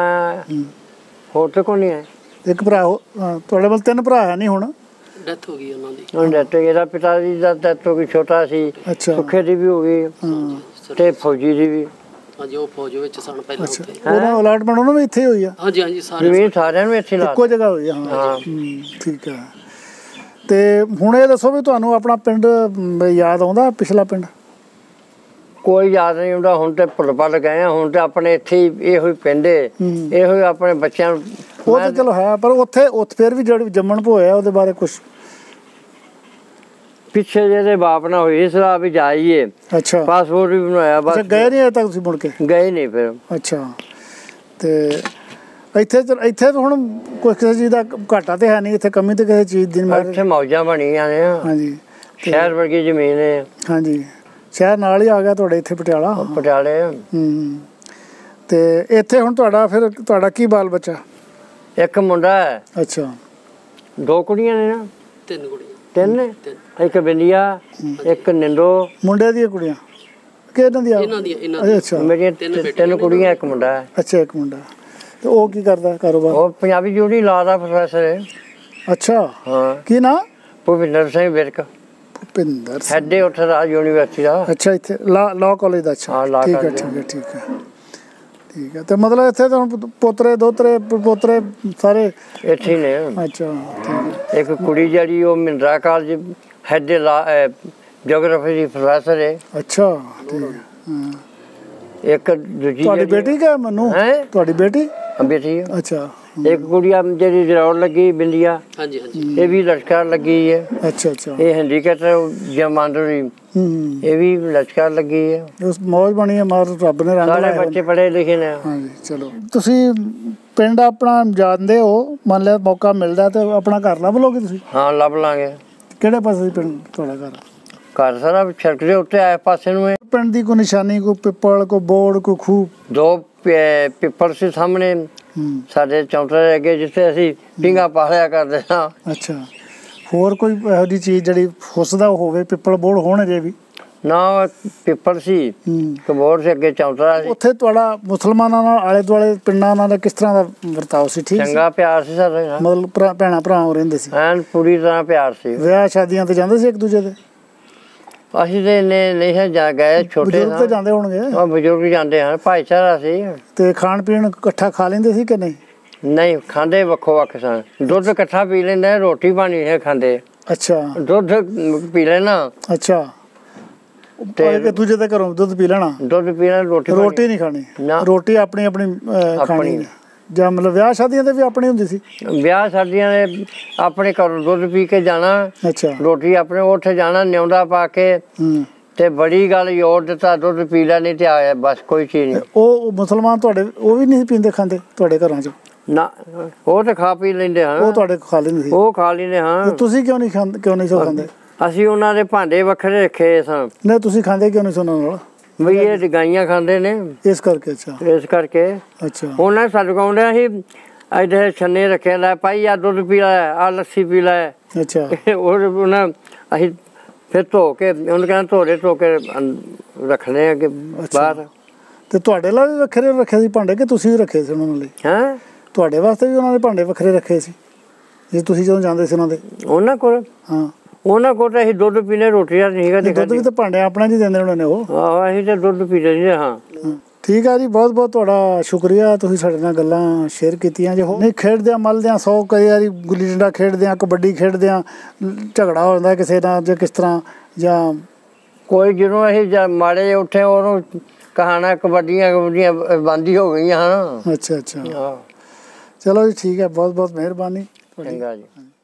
ਹੋਰ ਤਾਂ ਕੋਈ ਨਹੀਂ ਹੈ। ਇੱਕ ਭਰਾ ਤੁਹਾਡੇ ਵੱਲ? ਤਿੰਨ ਭਰਾ ਹੈ ਨਹੀਂ ਹੁਣ? ਡੈਥ ਹੋ ਗਈ ਉਹਨਾਂ ਦੀ। ਹੁਣ ਡੈਥ ਹੋ ਗਈ। ਇਹਦਾ ਪਿਤਾ ਜੀ ਦਾ ਡੈਥ ਹੋ ਗਈ, ਛੋਟਾ ਸੀ। ਅੱਛਾ। ਸੁੱਖੇ ਦੀ ਵੀ ਹੋ ਗਈ ਤੇ ਫੌਜੀ ਦੀ ਵੀ। ਹਾਂਜੀ, ਉਹ ਫੌਜ ਵਿੱਚ ਸਨ ਪਹਿਲਾਂ ਉੱਥੇ। ਉਹਨਾਂ ਅਲਾਟਮੈਂਟ ਉਹਨਾਂ ਨੂੰ ਇੱਥੇ ਹੋਈ ਆ? ਹਾਂਜੀ ਹਾਂਜੀ, ਜ਼ਮੀਨ ਸਾਰਿਆਂ ਨੂੰ ਇੱਥੇ ਇੱਕੋ ਜਗ੍ਹਾ ਹੋਈ ਆ? ਹਾਂ, ਠੀਕ ਹੈ। ਤੇ ਹੁਣ ਇਹ ਦੱਸੋ ਵੀ ਤੁਹਾਨੂੰ ਆਪਣਾ ਪਿੰਡ ਯਾਦ ਆਉਂਦਾ, ਪਿਛਲਾ ਪਿੰਡ? ਕੋਈ ਯਾਦ ਨਹੀਂ ਆਉਂਦਾ। ਹੁਣ ਤੇ ਭੁੱਲ ਭੱਲ ਗਏ ਆ। ਹੁਣ ਤੇ ਆਪਣੇ ਇੱਥੇ ਹੀ ਇਹੋ ਹੀ ਪਿੰਡ, ਇਹੋ ਹੀ ਆਪਣੇ ਬੱਚਿਆਂ ਨੂੰ। ਉਹ ਤਾਂ ਚਲੋ ਹੈ, ਪਰ ਉੱਥੇ ਉੱਥੇ ਫਿਰ ਵੀ ਜਿਹੜੀ ਜੰਮਣ ਭੋਇਆ ਉਹਦੇ ਬਾਰੇ ਕੁਛ? ਪਿੱਛੇ ਜਿਹਦੇ ਬਾਪ ਨਾਲ ਹੋਈ ਸਲਾਹ ਵੀ ਜਾਈਏ। ਅੱਛਾ, ਪਾਸਪੋਰਟ ਵੀ ਬਣਾਇਆ, ਬਸ ਗਏ ਨਹੀਂ ਅਜੇ ਤੱਕ ਤੁਸੀਂ? ਮੁੜ ਕੇ ਗਏ ਨਹੀਂ ਫਿਰ। ਅੱਛਾ, ਤੇ ਇੱਥੇ ਇੱਥੇ ਤਾਂ ਹੁਣ ਕੋਈ ਕਿਸੇ ਚੀਜ਼ ਦਾ ਘਾਟਾ ਤੇ ਹੈ ਨਹੀਂ, ਇੱਥੇ ਕਮੀ ਤੇ ਕਿਸੇ ਚੀਜ਼ ਦੀ? ਇੱਥੇ ਮੌਜਾਂ ਬਣੀਆਂ ਨੇ। ਹਾਂਜੀ, ਸ਼ਹਿਰ ਵਰਗੀ ਜ਼ਮੀਨ ਹੈ। ਹਾਂਜੀ, ਸ਼ਹਿਰ ਨਾਲ ਹੀ ਆ ਗਿਆ ਤੁਹਾਡੇ ਇੱਥੇ ਪਟਿਆਲਾ? ਪਟਿਆਲੇ। ਹੂੰ। ਤੇ ਇੱਥੇ ਹੁਣ ਤੁਹਾਡਾ ਫਿਰ ਤੁਹਾਡਾ ਕੀ ਬਾਲ ਬੱਚਾ? ਇੱਕ ਮੁੰਡਾ ਹੈ। ਅੱਛਾ, ਦੋ ਕੁੜੀਆਂ ਨੇ ਨਾ? ਤਿੰਨ ਕੁੜੀਆਂ। ਤਿੰਨ? ਇੱਕ ਬਿੰਦੀਆ, ਇੱਕ ਨਿੰਦੋ। ਮੁੰਡੇ ਦੀਆਂ ਕੁੜੀਆਂ ਕਿ ਇਹਨਾਂ ਦੀਆਂ? ਇਹਨਾਂ ਦੀਆਂ। ਅੱਛਾ, ਮੇਰੀਆਂ ਤਿੰਨ ਕੁੜੀਆਂ, ਇੱਕ ਮੁੰਡਾ ਹੈ। ਅੱਛਾ, ਇੱਕ ਮੁੰਡਾ। ਤੇ ਉਹ ਕੀ ਕਰਦਾ ਕਾਰੋਬਾਰ? ਉਹ ਪੰਜਾਬੀ ਯੂਨੀ ਲਾਅ ਦਾ ਪ੍ਰੋਫੈਸਰ ਹੈ। ਅੱਛਾ, ਹਾਂ। ਕੀ ਨਾਂ? ਭੁਪਿੰਦਰ ਸਿੰਘ ਵਿਰਕ। ਭੁਪਿੰਦਰ ਸਿੰਘ ਹੈਡ ਉੱਥੇ ਦਾ ਯੂਨੀਵਰਸਿਟੀ ਦਾ। ਅੱਛਾ, ਇੱਥੇ ਲਾਅ ਕਾਲਜ ਦਾ? ਅੱਛਾ, ਠੀਕ ਹੈ ਠੀਕ ਹੈ ਠੀਕ ਹੈ ਠੀਕ ਹੈ। ਤੇ ਮਤਲਬ ਇੱਥੇ ਤਾਂ ਪੋਤਰੇ ਦੋਤਰੇ ਪੋਤਰੇ ਸਾਰੇ ਇੱਥੇ ਹੀ ਨੇ? ਅੱਛਾ, ਠੀਕ ਹੈ। ਇੱਕ ਕੁੜੀ ਜਿਹੜੀ ਉਹ ਮਹਿੰਦਰਾ ਕਾਲਜ ਹੈਡ ਜਿਓਗ੍ਰਾਫੀ ਦੀ ਪ੍ਰੋਫੈਸਰ ਹੈ। ਅੱਛਾ, ਠੀਕ ਹੈ। ਹਾਂ, ਇੱਕ ਦੂਜੀ ਤੁਹਾਡੀ ਬੇਟੀ ਕਿ ਮੈਨੂੰ? ਤੁਹਾਡੀ ਬੇਟੀ? ਬੇਟੀ। ਅੱਛਾ, ਇੱਕ ਕੁੜੀਆ ਜਿਹੜੀ ਜਰੌੜ ਲੱਗੀ ਬਿੰਦੀਆਂ। ਹਾਂਜੀ ਹਾਂਜੀ, ਇਹ ਵੀ ਲਸ਼ਕਰ ਲੱਗੀ ਹੈ। ਅੱਛਾ ਅੱਛਾ, ਇਹ ਹੈਂਡੀਕੈਪਟਰ ਜਮਾਂਦਰੀ, ਇਹ ਵੀ ਲਸ਼ਕਰ ਲੱਗੀ ਹੈ। ਉਸ ਮੌਜ ਬਣੀ ਹੈ, ਮਾਰ ਰੱਬ ਨੇ ਰੰਗ ਲਾਇਆ। ਸਾਰੇ ਬੱਚੇ ਪੜ੍ਹੇ ਲਿਖੇ ਨੇ। ਹਾਂਜੀ, ਚਲੋ। ਤੁਸੀਂ ਪਿੰਡ ਆਪਣਾ ਜਾਣਦੇ ਹੋ, ਮੰਨ ਲਿਆ ਮੌਕਾ ਮਿਲਦਾ ਤੇ ਆਪਣਾ ਘਰ ਲੱਭ ਲਓਗੇ ਤੁਸੀਂ? ਹਾਂ, ਲੱਭ ਲਾਂਗੇ। ਕਿਹੜੇ ਪਾਸੇ ਪਿੰਡ ਤੁਹਾਡਾ ਘਰ? ਘਰ ਸਾਰਾ ਸੜਕ ਦੇ ਉੱਤੇ ਆਏ ਪਾਸੇ ਨੂੰ ਹੈ। ਪਿੰਡ ਦੀ ਕੋਈ ਨਿਸ਼ਾਨੀ, ਕੋਈ ਪਿੱਪਲ, ਕੋਈ ਬੋਰਡ, ਕੋਈ ਖੂਹ? ਦੋ ਪਿੱਪਲ ਸੀ ਸਾਹਮਣੇ ਸਾਡੇ ਚੌਂਤਰੇ ਅੱਗੇ, ਜਿੱਥੇ ਅਸੀਂ ਪੀਂਘਾਂ ਪਾਲਿਆ ਕਰਦੇ ਹਾਂ। ਅੱਛਾ, ਹੋਰ ਕੋਈ ਇਹੋ ਜਿਹੀ ਚੀਜ਼ ਜਿਹੜੀ ਹੁਸਦਾ ਹੋਵੇ? ਪਿੱਪਲ ਬੋਰਡ ਹੋਣ ਅਜੇ ਵੀ? ਨਾ, ਪਿੱਪਲ ਸੀ, ਬੋਰਡ ਸੀ ਅੱਗੇ, ਚੌਂਤਰਾ ਸੀ। ਉੱਥੇ ਤੁਹਾਡਾ ਮੁਸਲਮਾਨਾਂ ਨਾਲ ਆਲੇ ਦੁਆਲੇ ਪਿੰਡਾਂ ਨਾਲ ਕਿਸ ਤਰ੍ਹਾਂ ਦਾ ਵਰਤਾਓ ਸੀ? ਠੀਕ, ਚੰਗਾ ਪਿਆਰ ਸੀ ਸਾਡਾ। ਮਤਲਬ ਭੈਣਾਂ ਭਰਾ ਰਹਿੰਦੇ ਸੀ? ਐਨ ਪੂਰੀ ਤਰ੍ਹਾਂ ਪਿਆਰ ਸੀ। ਵਿਆਹ ਸ਼ਾਦੀਆਂ ਤੇ ਜਾਂਦੇ ਸੀ ਇੱਕ ਦੂਜੇ ਦੇ? ਅਸੀਂ ਤੇ ਇੰਨੇ ਨਹੀਂ ਜਾ ਗਏ, ਛੋਟੇ ਬਜ਼ੁਰਗ ਤੇ ਜਾਂਦੇ ਹੋਣਗੇ? ਹਾਂ, ਬਜ਼ੁਰਗ ਜਾਂਦੇ ਹਨ, ਭਾਈਚਾਰਾ ਸੀ। ਤੇ ਖਾਣ ਪੀਣ ਇਕੱਠਾ ਖਾ ਲੈਂਦੇ ਸੀ ਕਿ ਨਹੀਂ? ਨਹੀਂ, ਖਾਂਦੇ ਵੱਖੋ ਵੱਖ ਸਨ। ਦੁੱਧ ਇਕੱਠਾ ਪੀ ਲੈਂਦੇ, ਰੋਟੀ ਪਾਣੀ ਨਹੀਂ ਖਾਂਦੇ। ਅੱਛਾ, ਦੁੱਧ ਪੀ ਲੈਣਾ। ਅੱਛਾ, ਇੱਕ ਦੂਜੇ ਦੇ ਘਰੋਂ ਦੁੱਧ ਪੀ ਲੈਣਾ? ਦੁੱਧ ਪੀ ਲੈਣਾ, ਰੋਟੀ ਰੋਟੀ ਨਹੀਂ ਖਾਣੀ? ਰੋਟੀ ਆਪਣੀ ਆਪਣੀ ਖਾਣੀ। ਜਾਂ ਮਤਲਬ ਵਿਆਹ ਸ਼ਾਦੀਆਂ ਤੇ ਵੀ ਆਪਣੀ ਹੁੰਦੀ ਸੀ? ਵਿਆਹ ਸ਼ਾਦੀਆਂ ਦੇ ਆਪਣੇ ਘਰੋਂ ਦੁੱਧ ਪੀ ਕੇ ਜਾਣਾ, ਅੱਛਾ, ਰੋਟੀ ਆਪਣੇ ਉੱਥੇ ਜਾਣਾ ਨਿਉਂਦਾ ਪਾ ਕੇ, ਹੂੰ, ਤੇ ਬੜੀ ਗੱਲ ਜ਼ੋਰ ਦਿੱਤਾ ਦੁੱਧ ਪੀ ਲੈ ਨਹੀਂ ਤੇ ਆਇਆ ਬਸ ਕੋਈ ਚੀਜ਼ ਨਹੀਂ। ਉਹ ਮੁਸਲਮਾਨ ਤੁਹਾਡੇ ਉਹ ਵੀ ਨਹੀਂ ਪੀਂਦੇ ਖਾਂਦੇ ਤੁਹਾਡੇ ਘਰਾਂ 'ਚ? ਨਾ ਉਹ ਤੇ ਖਾ ਪੀ ਲੈਂਦੇ ਹਾਂ। ਉਹ ਤੁਹਾਡੇ ਖਾ ਲੈਂਦੇ ਸੀ? ਉਹ ਖਾ ਲੈਂਦੇ ਹਾਂ। ਤੁਸੀਂ ਕਿਉਂ ਨਹੀਂ ਖਾਂਦੇ, ਕਿਉਂ ਨਹੀਂ ਸੋ ਖਾਂਦੇ? ਅਸੀਂ ਉਹਨਾਂ ਦੇ ਭਾਂਡੇ ਵੱਖਰੇ ਰੱਖੇ ਸਾਂ। ਨਹੀਂ ਤੁਸੀਂ ਖਾਂਦੇ ਕਿਉਂ ਨਹੀਂ ਸੋ ਉਹਨਾਂ ਨਾਲ? ਬਈ ਇਹ ਗਾਈਆਂ ਖਾਂਦੇ ਨੇ ਇਸ ਕਰਕੇ। ਅੱਛਾ, ਇਸ ਕਰਕੇ। ਅੱਛਾ, ਉਹਨਾਂ ਨੇ ਸਾਨੂੰ ਕਹਿੰਦੇ ਸੀ ਇੱਥੇ ਛੰਨੇ ਰੱਖੇ ਲੈ ਭਾਈ ਆ ਦੁੱਧ ਪੀ ਲੈ, ਆ ਲੱਸੀ ਪੀ ਲੈ। ਅੱਛਾ, ਉਹ ਉਹਨਾਂ ਅਸੀਂ ਫਿਰ ਧੋ ਕੇ ਉਹਨੂੰ ਕਹਿੰਦਾ ਧੋਲੇ ਧੋ ਕੇ ਰੱਖਣੇ ਅੱਗੇ ਬਾਹਰ। ਤੇ ਤੁਹਾਡੇ ਲਈ ਵੀ ਵੱਖਰੇ ਰੱਖੇ ਸੀ ਭਾਂਡੇ ਕਿ ਤੁਸੀਂ ਵੀ ਰੱਖੇ ਸੀ ਉਹਨਾਂ ਲਈ? ਹੈਂ, ਤੁਹਾਡੇ ਵਾਸਤੇ ਵੀ ਉਹਨਾਂ ਦੇ ਭਾਂਡੇ ਵੱਖਰੇ ਰੱਖੇ ਸੀ ਜੇ ਤੁਸੀਂ ਜਦੋਂ ਜਾਂਦੇ ਸੀ ਉਹਨਾਂ ਦੇ? ਉਹਨਾਂ ਕੋਲ? ਹਾਂ, ਉਹਨਾਂ ਕੋਲ ਤਾਂ ਅਸੀਂ ਦੁੱਧ ਪੀਣੇ, ਰੋਟੀ ਦਾ ਨਹੀਂ ਹੈਗਾ। ਦੁੱਧ ਵੀ ਤਾਂ ਭਾਂਡੇ ਆਪਣੇ ਜੀ ਦਿੰਦੇ ਉਹਨਾਂ ਨੇ ਉਹ। ਆਹੋ ਅਸੀਂ ਤਾਂ ਦੁੱਧ ਪੀ ਲੈਂਦੇ ਹਾਂ। ਠੀਕ ਆ ਜੀ, ਬਹੁਤ ਬਹੁਤ ਤੁਹਾਡਾ ਸ਼ੁਕਰੀਆ, ਤੁਸੀਂ ਸਾਡੇ ਨਾਲ ਗੱਲਾਂ ਸ਼ੇਅਰ ਕੀਤੀਆਂ। ਜੇ ਨਹੀਂ ਖੇਡਦਿਆਂ ਮਲਦਿਆਂ ਸੌ ਕਈ ਵਾਰੀ ਗੁੱਲੀ ਡੰਡਾ ਖੇਡਦੇ ਆ, ਕਬੱਡੀ ਖੇਡਦੇ ਆ, ਝਗੜਾ ਹੋ ਜਾਂਦਾ ਕਿਸੇ ਨਾਲ ਜਾਂ ਕਿਸ ਤਰ੍ਹਾਂ, ਜਾਂ ਕੋਈ ਜਦੋਂ ਅਸੀਂ ਮਾੜੇ ਉੱਠੇ ਉਹਨੂੰ ਕਹਾਣਾ ਕਬੱਡੀਆਂ ਕਬੱਡੀਆਂ ਬੰਦ ਹੀ ਹੋ ਗਈਆਂ ਹਨ। ਅੱਛਾ ਅੱਛਾ, ਚਲੋ ਜੀ ਠੀਕ ਹੈ, ਬਹੁਤ ਬਹੁਤ ਮਿਹਰਬਾਨੀ। ਚੰਗਾ ਜੀ।